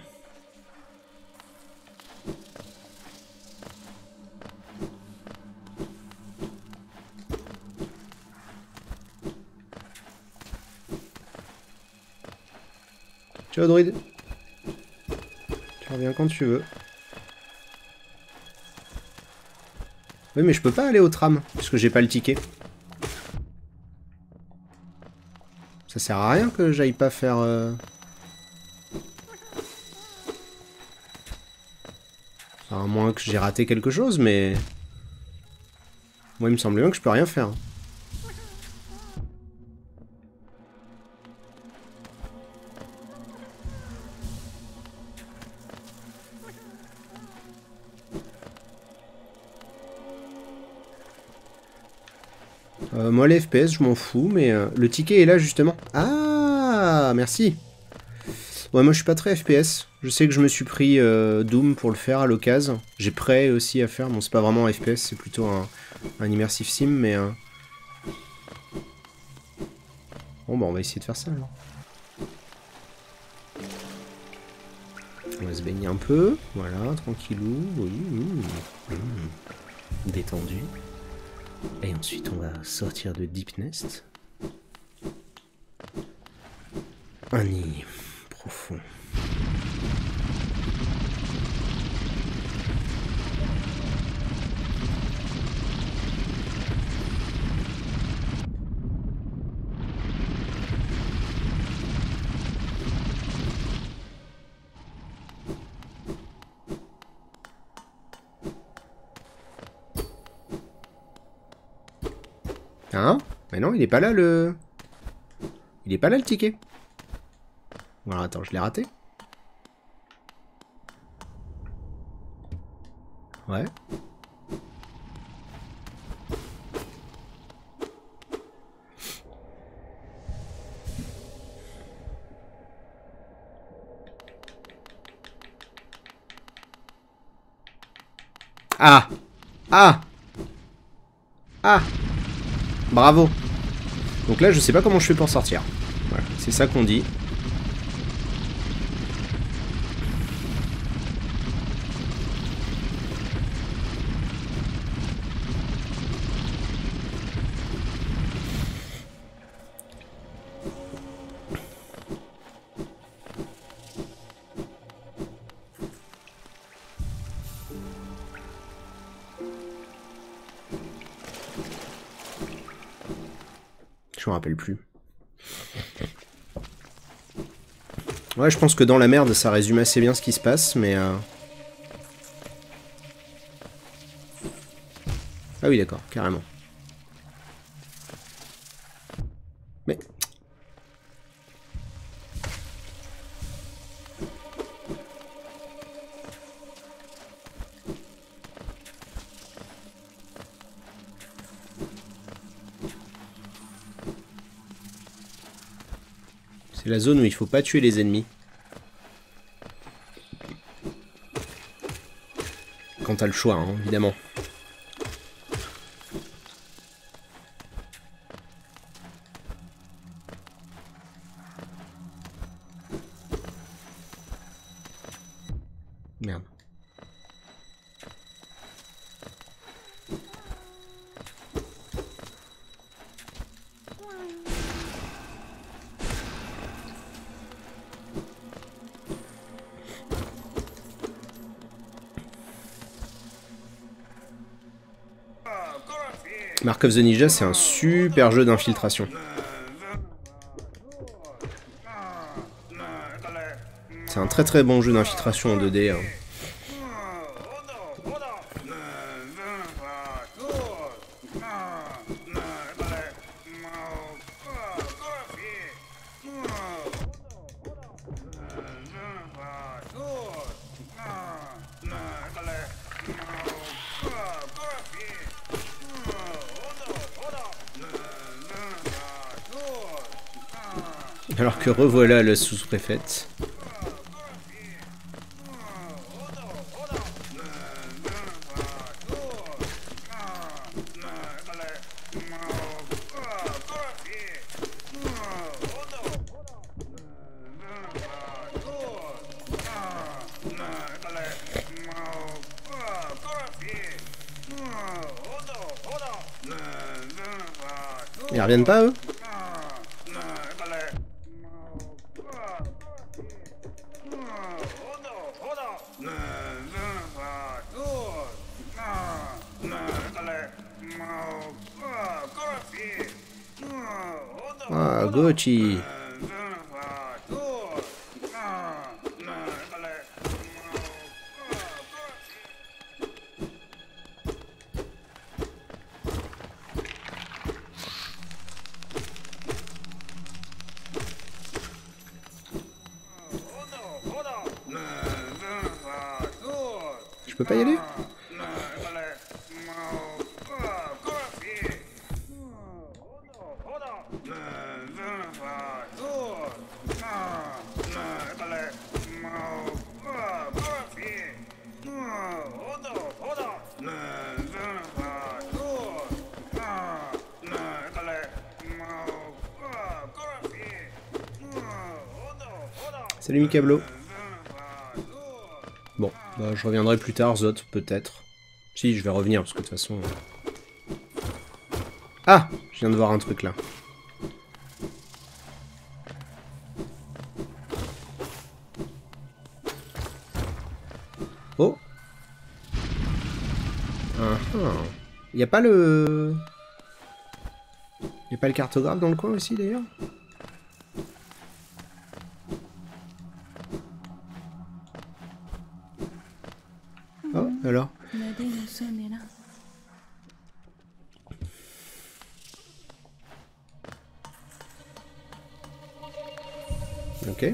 Ciao, druide. Tu reviens quand tu veux. Oui, mais je peux pas aller au tram, puisque j'ai pas le ticket. Ça sert à rien que j'aille pas faire... Enfin, à moins que j'ai raté quelque chose, mais... Moi, il me semblait bien que je peux rien faire. Moi, les FPS, je m'en fous, mais le ticket est là, justement. Ah, merci. Ouais, moi, je suis pas très FPS. Je sais que je me suis pris Doom pour le faire à l'occasion. J'ai Prey aussi à faire. Bon, c'est pas vraiment un FPS, c'est plutôt un immersive sim, mais... Bon, bah, on va essayer de faire ça, alors. On va se baigner un peu. Voilà, tranquillou. Oui, détendu. Et ensuite, on va sortir de Deep Nest. Un nid profond. Hein? Mais non, il est pas là le... Il est pas là le ticket. Voilà, attends, je l'ai raté. Ouais. Ah! Ah! Ah! Bravo! Donc là, je sais pas comment je fais pour sortir. Voilà, c'est ça qu'on dit. Je me rappelle plus. Ouais, je pense que dans la merde, ça résume assez bien ce qui se passe, mais... Ah oui, d'accord, carrément. Mais... C'est la zone où il faut pas tuer les ennemis. Quand t'as le choix, hein, évidemment. Merde. Mark of the Ninja, c'est un super jeu d'infiltration. C'est un très très bon jeu d'infiltration en 2D. Hein. Alors que revoilà la sous-préfète. Ils reviennent pas, eux? Ah, Gochi. Je peux pas y aller? Salut Mikablo. Bon, bah, je reviendrai plus tard, Zot, peut-être. Si, je vais revenir, parce que de toute façon... Ah! Je viens de voir un truc, là. Oh! Y a pas le... Y a pas le cartographe dans le coin aussi, d'ailleurs? Oh, alors? Ok.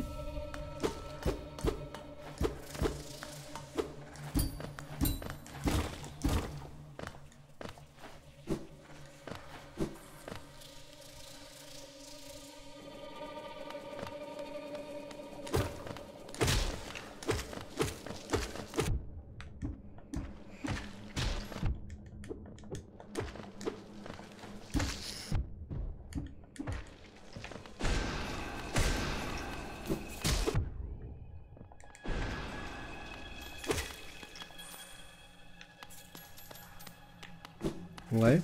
Ouais.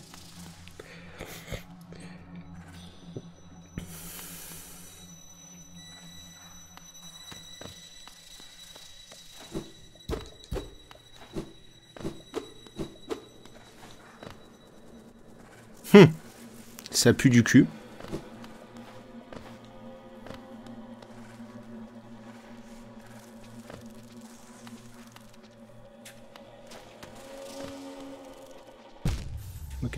Ça pue du cul. Ok.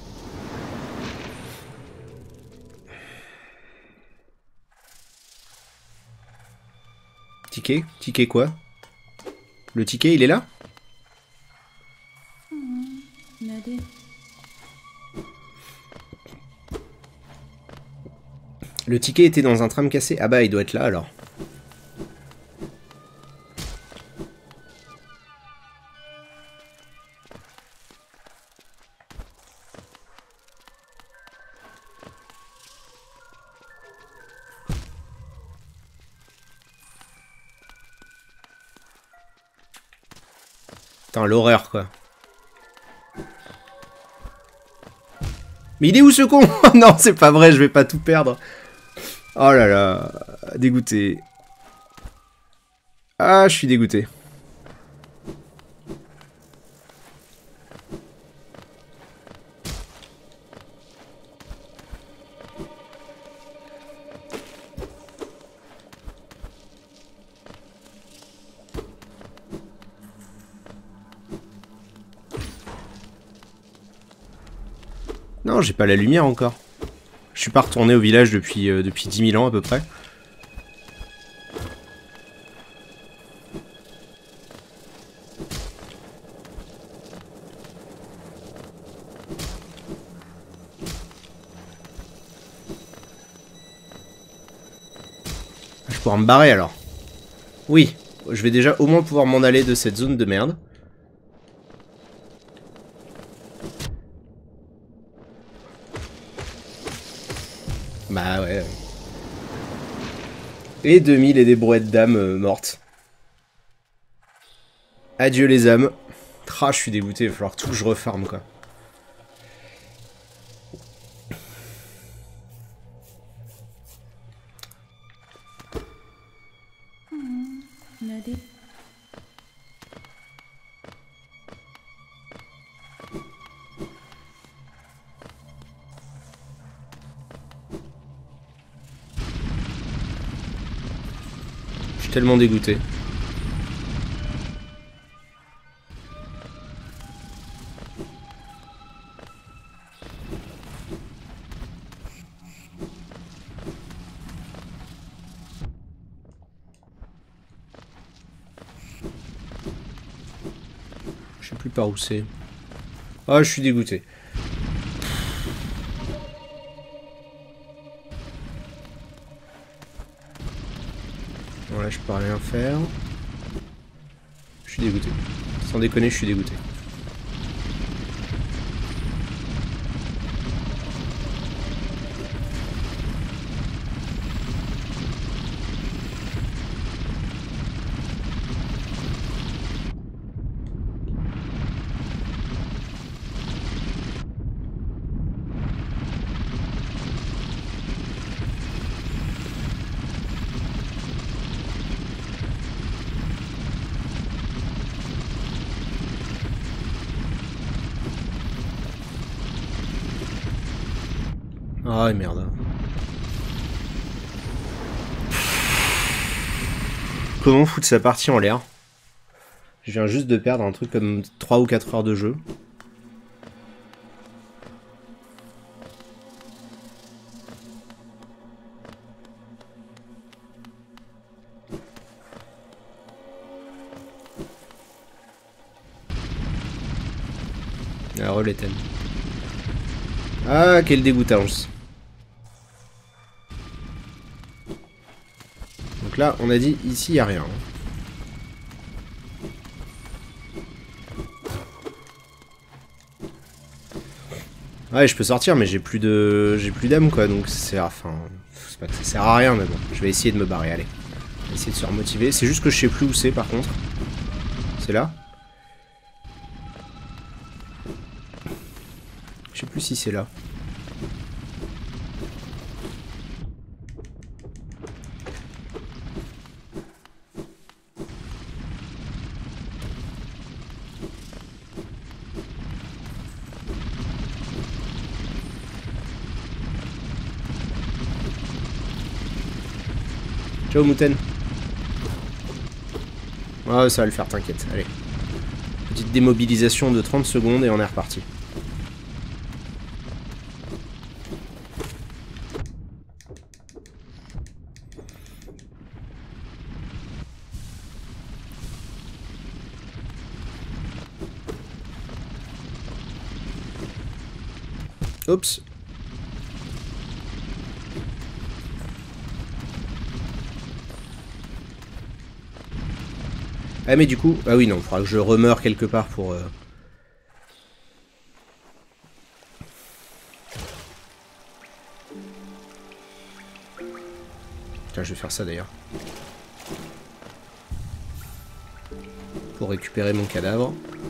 Ticket? Ticket quoi? Le ticket, il est là? Le ticket était dans un tram cassé. Ah bah, il doit être là, alors. Putain, l'horreur, quoi. Mais il est où, ce con? Non, c'est pas vrai, je vais pas tout perdre. Oh là là, dégoûté. Ah, je suis dégoûté. Non, j'ai pas la lumière encore. Je suis pas retourné au village depuis 10 000 ans à peu près. Je pourrais me barrer alors. Oui, je vais déjà au moins pouvoir m'en aller de cette zone de merde. Bah ouais. Et 2000 et des brouettes d'âmes mortes. Adieu les âmes. Ah, je suis dégoûté, il va falloir tout que je refarme quoi. tellement dégoûté. Je sais plus par où c'est. Ah, je suis dégoûté. Voilà, je peux rien faire. Je suis dégoûté. Sans déconner, je suis dégoûté. Ah merde. Comment foutre sa partie en l'air? Je viens juste de perdre un truc comme 3 ou 4 heures de jeu. Ah, relais thème. Ah, quelle dégoûtance. Donc là, on a dit, ici, il n'y a rien. Ouais, je peux sortir, mais j'ai plus d'âme, quoi, donc c'est... Enfin, c'est pas que ça sert à rien, mais bon. Je vais essayer de me barrer, allez. On va essayer de se remotiver. C'est juste que je sais plus où c'est, par contre. C'est là? Je sais plus si c'est là. Ciao Mouten. Ah, ça va le faire, t'inquiète. Allez. Petite démobilisation de 30 secondes et on est reparti. Oups. Ah mais du coup... Ah oui non, il faudra que je remeure quelque part pour... Tiens, je vais faire ça d'ailleurs. Pour récupérer mon cadavre.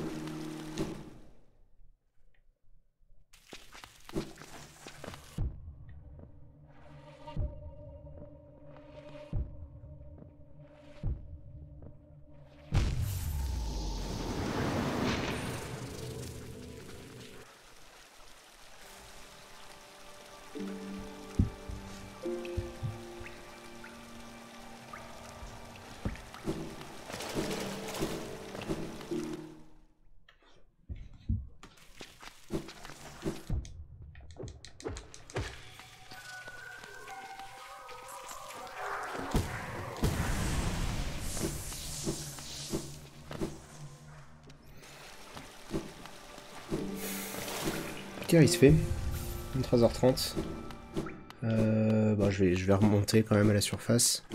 Il se fait 23h30. Bon, je vais remonter quand même à la surface.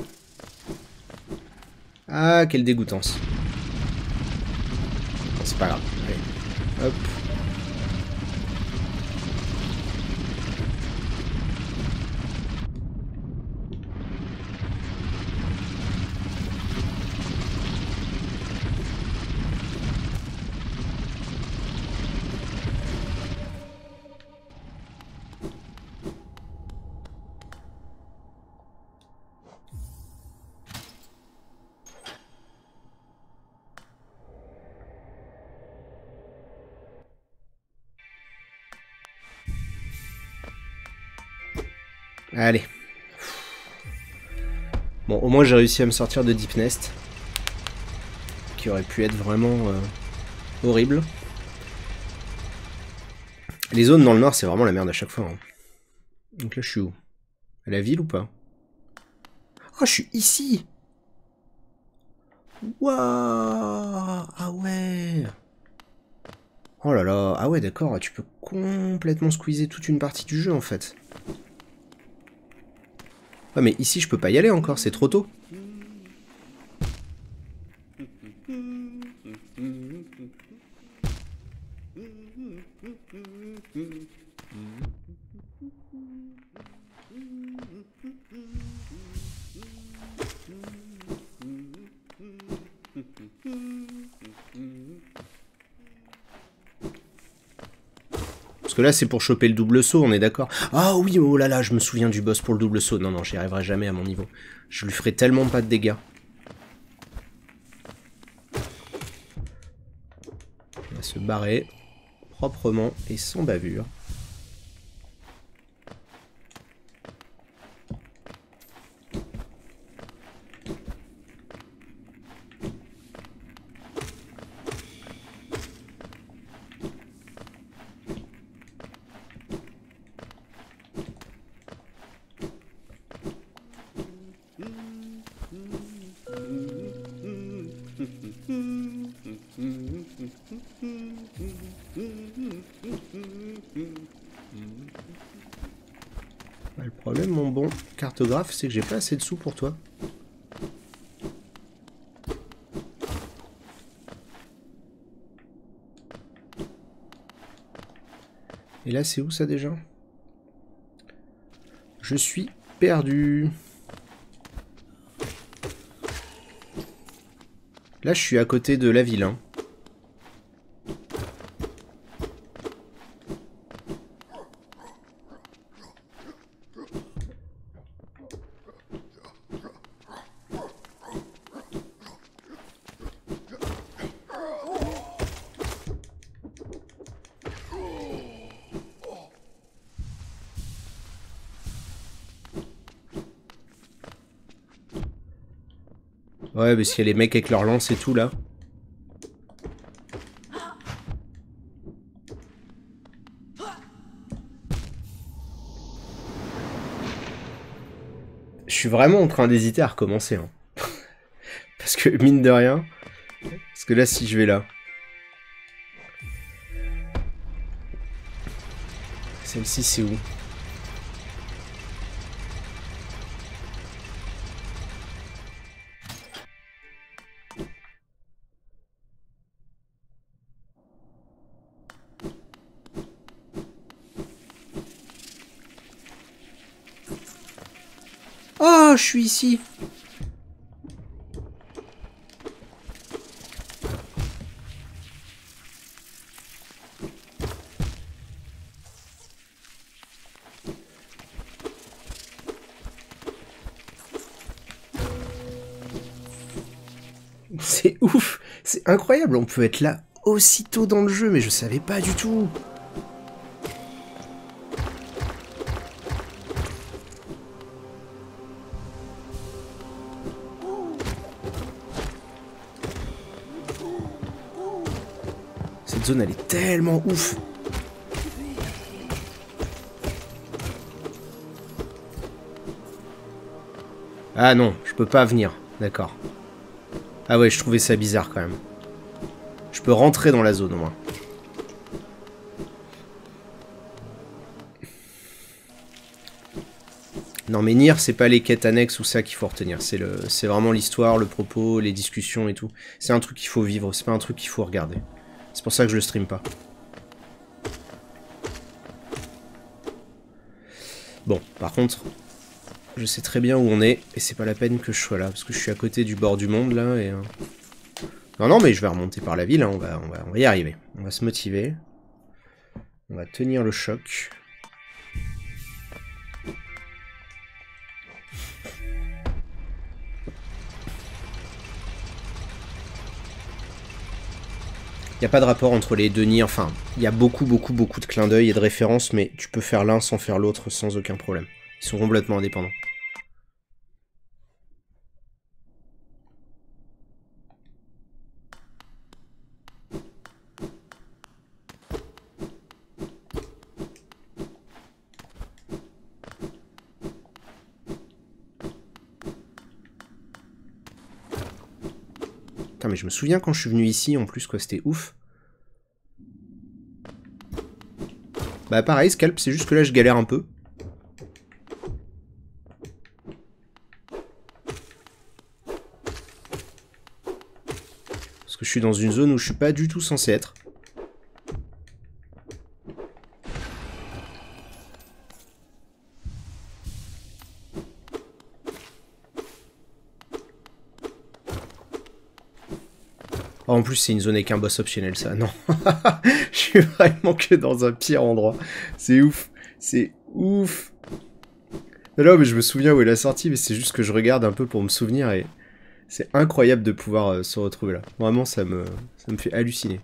Ah, quelle dégoûtance. Bon, c'est pas grave. Allez. Hop. Allez. Bon, au moins j'ai réussi à me sortir de Deep Nest. Qui aurait pu être vraiment horrible. Les zones dans le nord, c'est vraiment la merde à chaque fois. Hein. Donc là, je suis où? À la ville ou pas? Oh, je suis ici! Waouh! Ah ouais! Oh là là, ah ouais, d'accord, tu peux complètement squeezer toute une partie du jeu, en fait. Ouais, mais ici, je peux pas y aller encore, c'est trop tôt. Parce que là, c'est pour choper le double saut, on est d'accord. Ah oui, oh là là, je me souviens du boss pour le double saut. Non, non, j'y arriverai jamais à mon niveau. Je lui ferai tellement pas de dégâts. On va se barrer proprement et sans bavure. Le problème, mon bon cartographe, c'est que j'ai pas assez de sous pour toi. Et là, c'est où ça déjà? Je suis perdu. Là, je suis à côté de la ville. Hein. Ouais, parce qu'il y a les mecs avec leurs lances et tout, là. Je suis vraiment en train d'hésiter à recommencer. Hein. Parce que, mine de rien... Parce que là, si je vais là... Celle-ci, c'est où? Oh, je suis ici. C'est ouf. C'est incroyable. On peut être là aussitôt dans le jeu, mais je savais pas du tout. Cette zone, elle est tellement ouf. Ah non, je peux pas venir. D'accord. Ah ouais, je trouvais ça bizarre quand même. Je peux rentrer dans la zone au moins. Non mais Nier, c'est pas les quêtes annexes ou ça qu'il faut retenir. C'est vraiment l'histoire, le propos, les discussions et tout. C'est un truc qu'il faut vivre, c'est pas un truc qu'il faut regarder. C'est pour ça que je le stream pas. Bon, par contre, je sais très bien où on est, et c'est pas la peine que je sois là, parce que je suis à côté du bord du monde, là, et... Non, non, mais je vais remonter par la ville, hein, on va y arriver. On va se motiver. On va tenir le choc. Il n'y a pas de rapport entre les deux nids, enfin, il y a beaucoup de clins d'œil et de références, mais tu peux faire l'un sans faire l'autre sans aucun problème. Ils sont complètement indépendants. Putain, mais je me souviens quand je suis venu ici, en plus, quoi, c'était ouf. Bah pareil, scalp, c'est juste que là, je galère un peu. Parce que je suis dans une zone où je suis pas du tout censé être. Oh, en plus, c'est une zone avec un boss optionnel, ça. Non. Je suis vraiment que dans un pire endroit. C'est ouf. C'est ouf. Non, mais je me souviens où est la sortie, mais c'est juste que je regarde un peu pour me souvenir et c'est incroyable de pouvoir se retrouver là. Vraiment, ça me fait halluciner.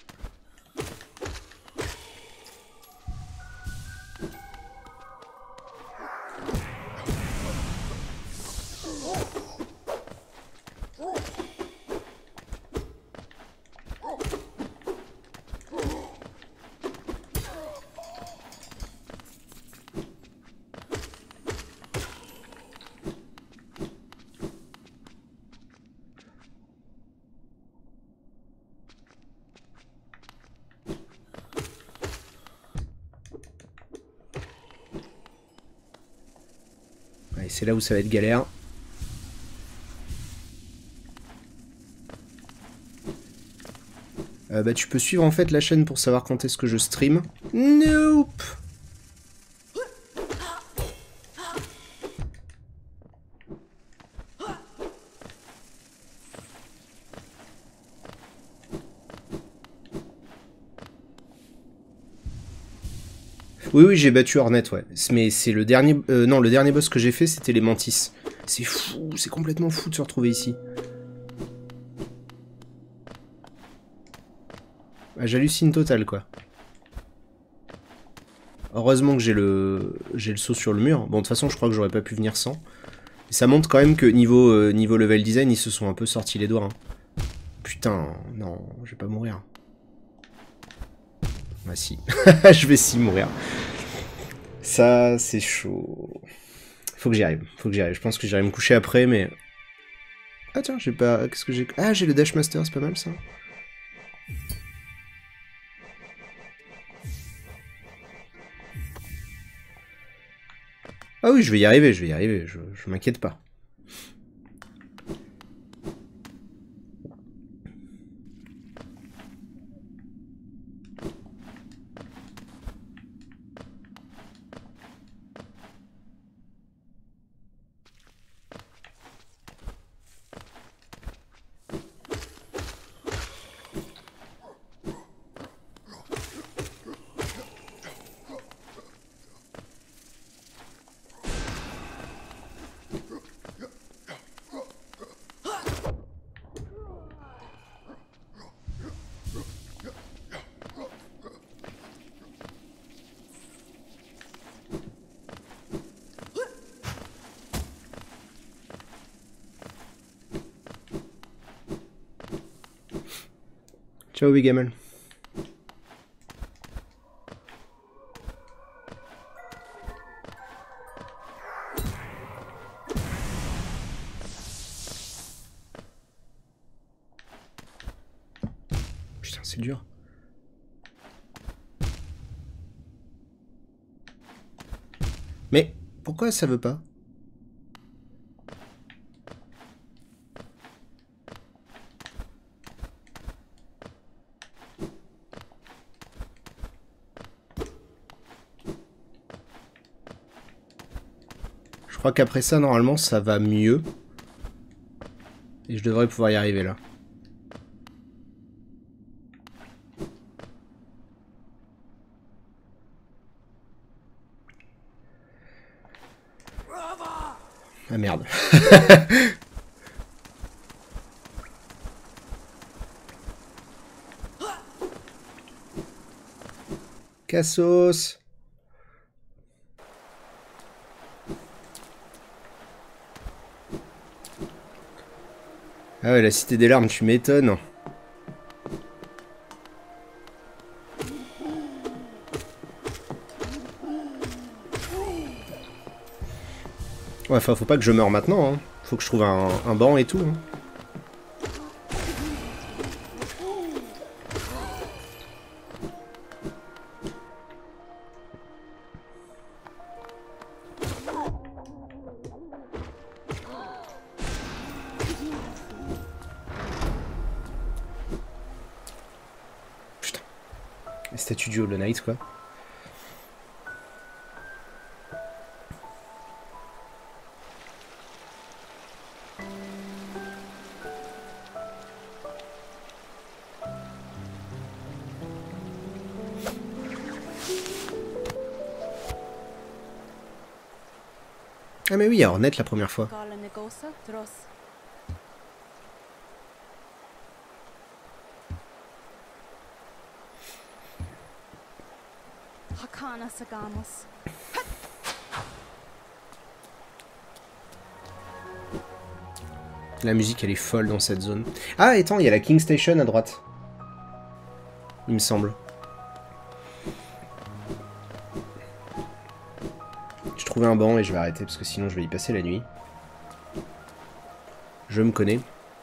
Ouais, c'est là où ça va être galère. Bah tu peux suivre en fait la chaîne pour savoir quand est-ce que je stream. Nope. Oui, oui, j'ai battu Hornet, ouais. Mais c'est le dernier... non, le dernier boss que j'ai fait, c'était les Mantis. C'est fou, c'est complètement fou de se retrouver ici. Ah, j'hallucine total, quoi. Heureusement que j'ai le saut sur le mur. Bon, de toute façon, je crois que j'aurais pas pu venir sans. Et ça montre quand même que niveau level design, ils se sont un peu sortis les doigts. Hein. Putain, non, je vais pas mourir. Ah si, je vais si mourir. Ça, c'est chaud. Faut que j'y arrive, faut que j'y arrive. Je pense que j'irai me coucher après, mais... Ah tiens, j'ai pas... Qu'est-ce que j'ai... Ah, j'ai le Dash Master, c'est pas mal, ça. Ah oui, je vais y arriver, je m'inquiète pas. Ciao, Bigamel. Putain, c'est dur. Mais pourquoi ça veut pas? Je crois qu'après ça, normalement, ça va mieux. Et je devrais pouvoir y arriver, là. Ah merde. Cassos. Ah ouais, la cité des larmes, tu m'étonnes. Ouais, enfin, faut pas que je meure maintenant, hein. Faut que je trouve un banc et tout. Hein. Les statues du Hollow Knight, quoi. Ah mais oui, il y a Hornet la première fois. La musique elle est folle dans cette zone. Ah attends, il y a la King Station à droite. Il me semble. J'ai trouvé un banc et je vais arrêter parce que sinon je vais y passer la nuit. Je me connais.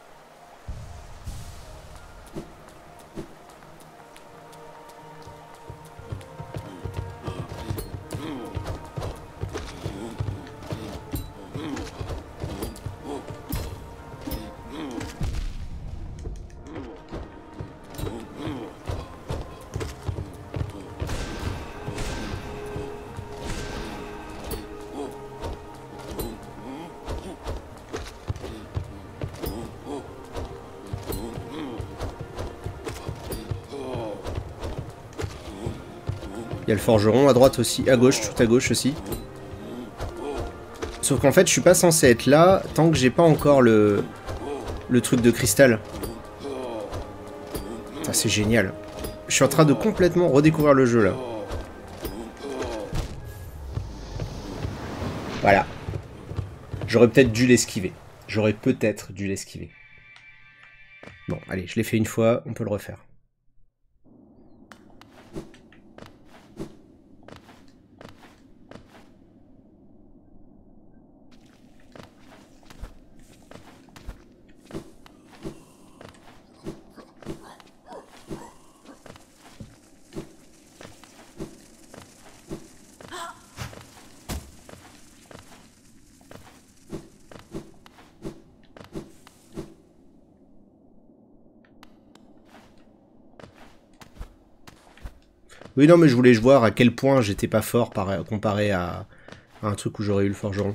Il y a le forgeron à droite aussi, à gauche, tout à gauche aussi. Sauf qu'en fait, je suis pas censé être là tant que j'ai pas encore le truc de cristal. Ça, c'est génial. Je suis en train de complètement redécouvrir le jeu, là. Voilà. J'aurais peut-être dû l'esquiver. J'aurais peut-être dû l'esquiver. Bon, allez, je l'ai fait une fois, on peut le refaire. Oui, non, mais je voulais voir à quel point j'étais pas fort comparé à un truc où j'aurais eu le forgeron.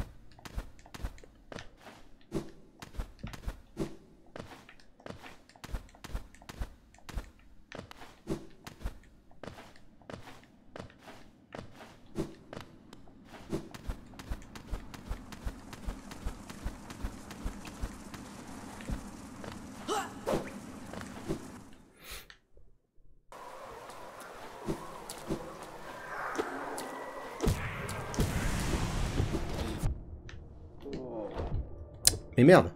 Mais merde.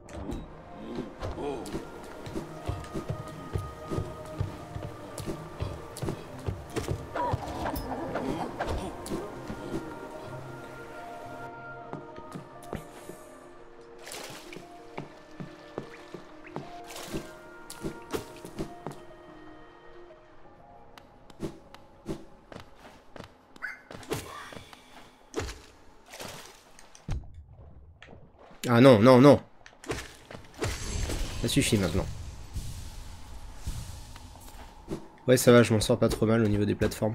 Ah non, non, non. Ça suffit maintenant. Ouais, ça va, je m'en sors pas trop mal au niveau des plateformes.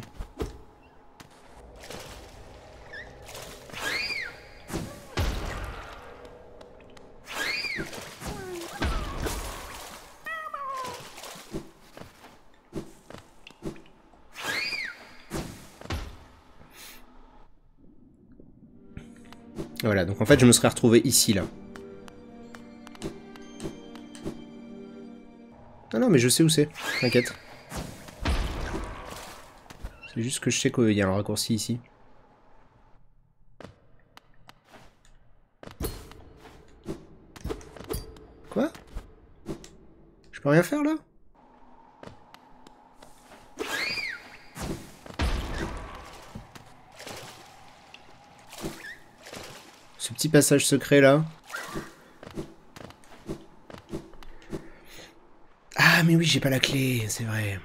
Voilà, donc en fait, je me serais retrouvé ici, là. Ah non, mais je sais où c'est, t'inquiète. C'est juste que je sais qu'il y a un raccourci ici. Quoi? Je peux rien faire, là? Ce petit passage secret, là. Ah, mais oui, j'ai pas la clé, c'est vrai.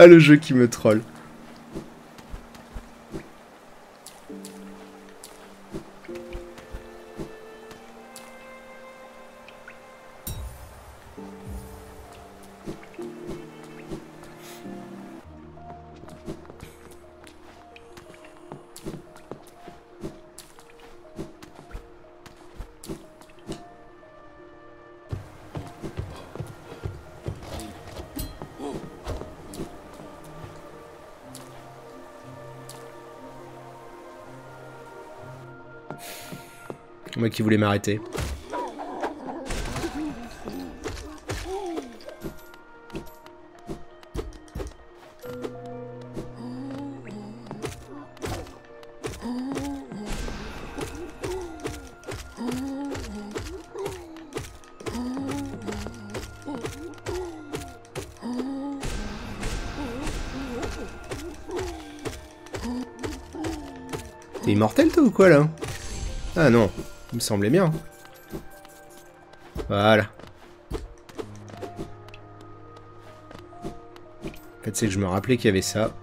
Ah, le jeu qui me troll. Moi qui voulais m'arrêter. T'es immortel toi ou quoi là? Ah non. Il me semblait bien. Voilà. En fait, c'est que je me rappelais qu'il y avait ça.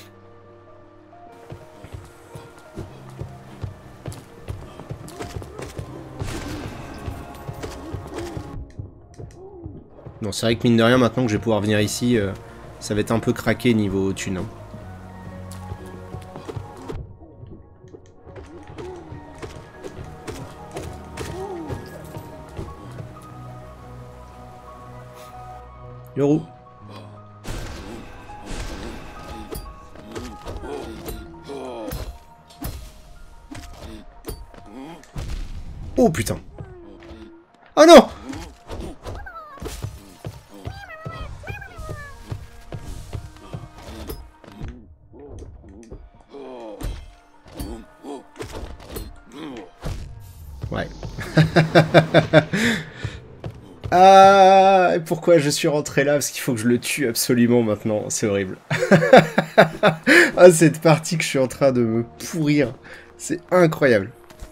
Non, c'est vrai que mine de rien, maintenant que je vais pouvoir venir ici, ça va être un peu craqué niveau thune. Hein. Yoru. Oh putain. Oh non. Ouais. Ah, pourquoi je suis rentré là? Parce qu'il faut que je le tue absolument maintenant. C'est horrible. Ah, cette partie que je suis en train de me pourrir. C'est incroyable.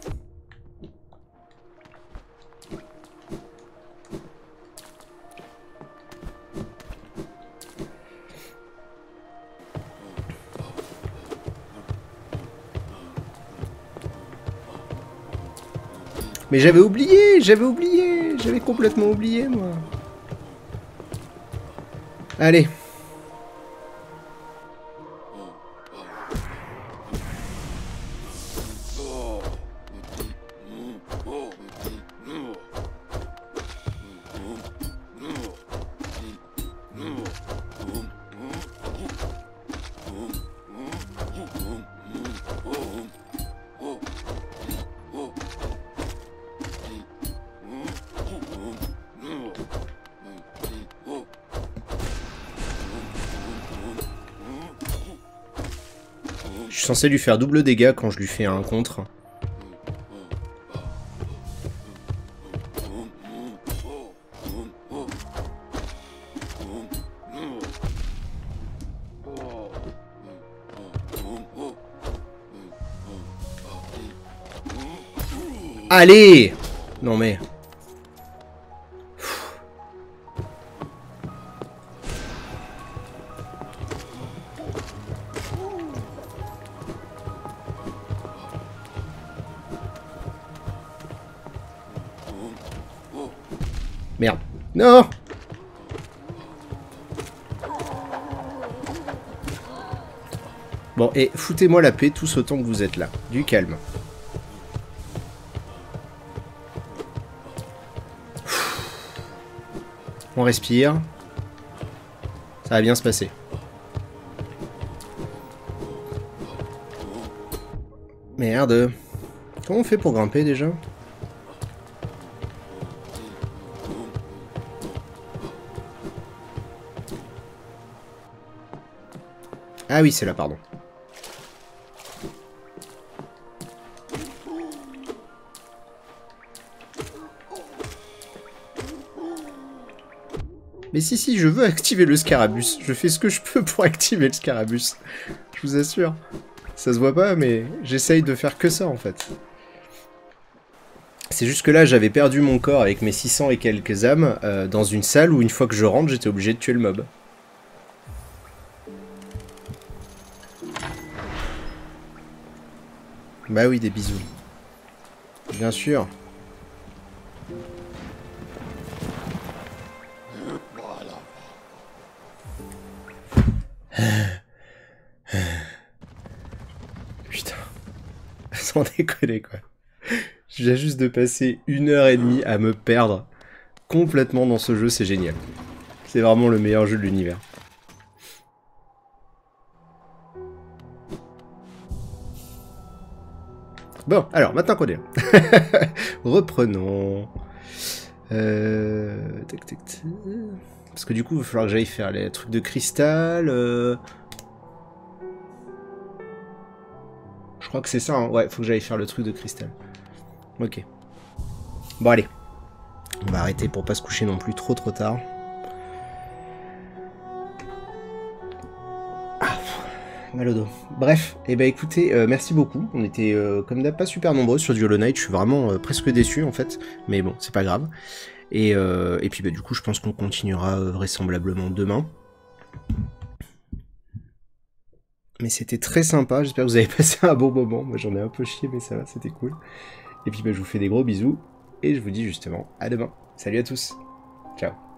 Mais j'avais oublié, j'avais complètement oublié, moi. Allez. Je suis censé lui faire double dégâts quand je lui fais un contre. Allez! Non mais... Merde. Non! Bon, et foutez-moi la paix tous autant que vous êtes là. Du calme. On respire. Ça va bien se passer. Merde. Comment on fait pour grimper déjà ? Ah oui, c'est là, pardon. Mais si, je veux activer le scarabus. Je fais ce que je peux pour activer le scarabus. Je vous assure. Ça se voit pas, mais j'essaye de faire que ça, en fait. C'est juste que là, j'avais perdu mon corps avec mes 600 et quelques âmes dans une salle où, une fois que je rentre, j'étais obligé de tuer le mob. Bah oui, des bisous. Bien sûr. Putain. Sans déconner, quoi. Je viens juste de passer 1h30 à me perdre complètement dans ce jeu, c'est génial. C'est vraiment le meilleur jeu de l'univers. Bon, alors, maintenant qu'on est là. Reprenons. Tac, tac, tac. Parce que du coup, il va falloir que j'aille faire les trucs de cristal. Je crois que c'est ça, hein. Ouais, faut que j'aille faire le truc de cristal. Ok. Bon, allez. On va arrêter pour pas se coucher non plus trop tard. Ah, mal au dos. Bref, et bah écoutez, merci beaucoup. On était comme d'hab pas super nombreux sur du Hollow Knight. Je suis vraiment presque déçu en fait. Mais bon, c'est pas grave. Et puis bah du coup, je pense qu'on continuera vraisemblablement demain. Mais c'était très sympa. J'espère que vous avez passé un bon moment. Moi j'en ai un peu chié, mais ça va, c'était cool. Et puis bah, je vous fais des gros bisous. Et je vous dis justement à demain. Salut à tous. Ciao.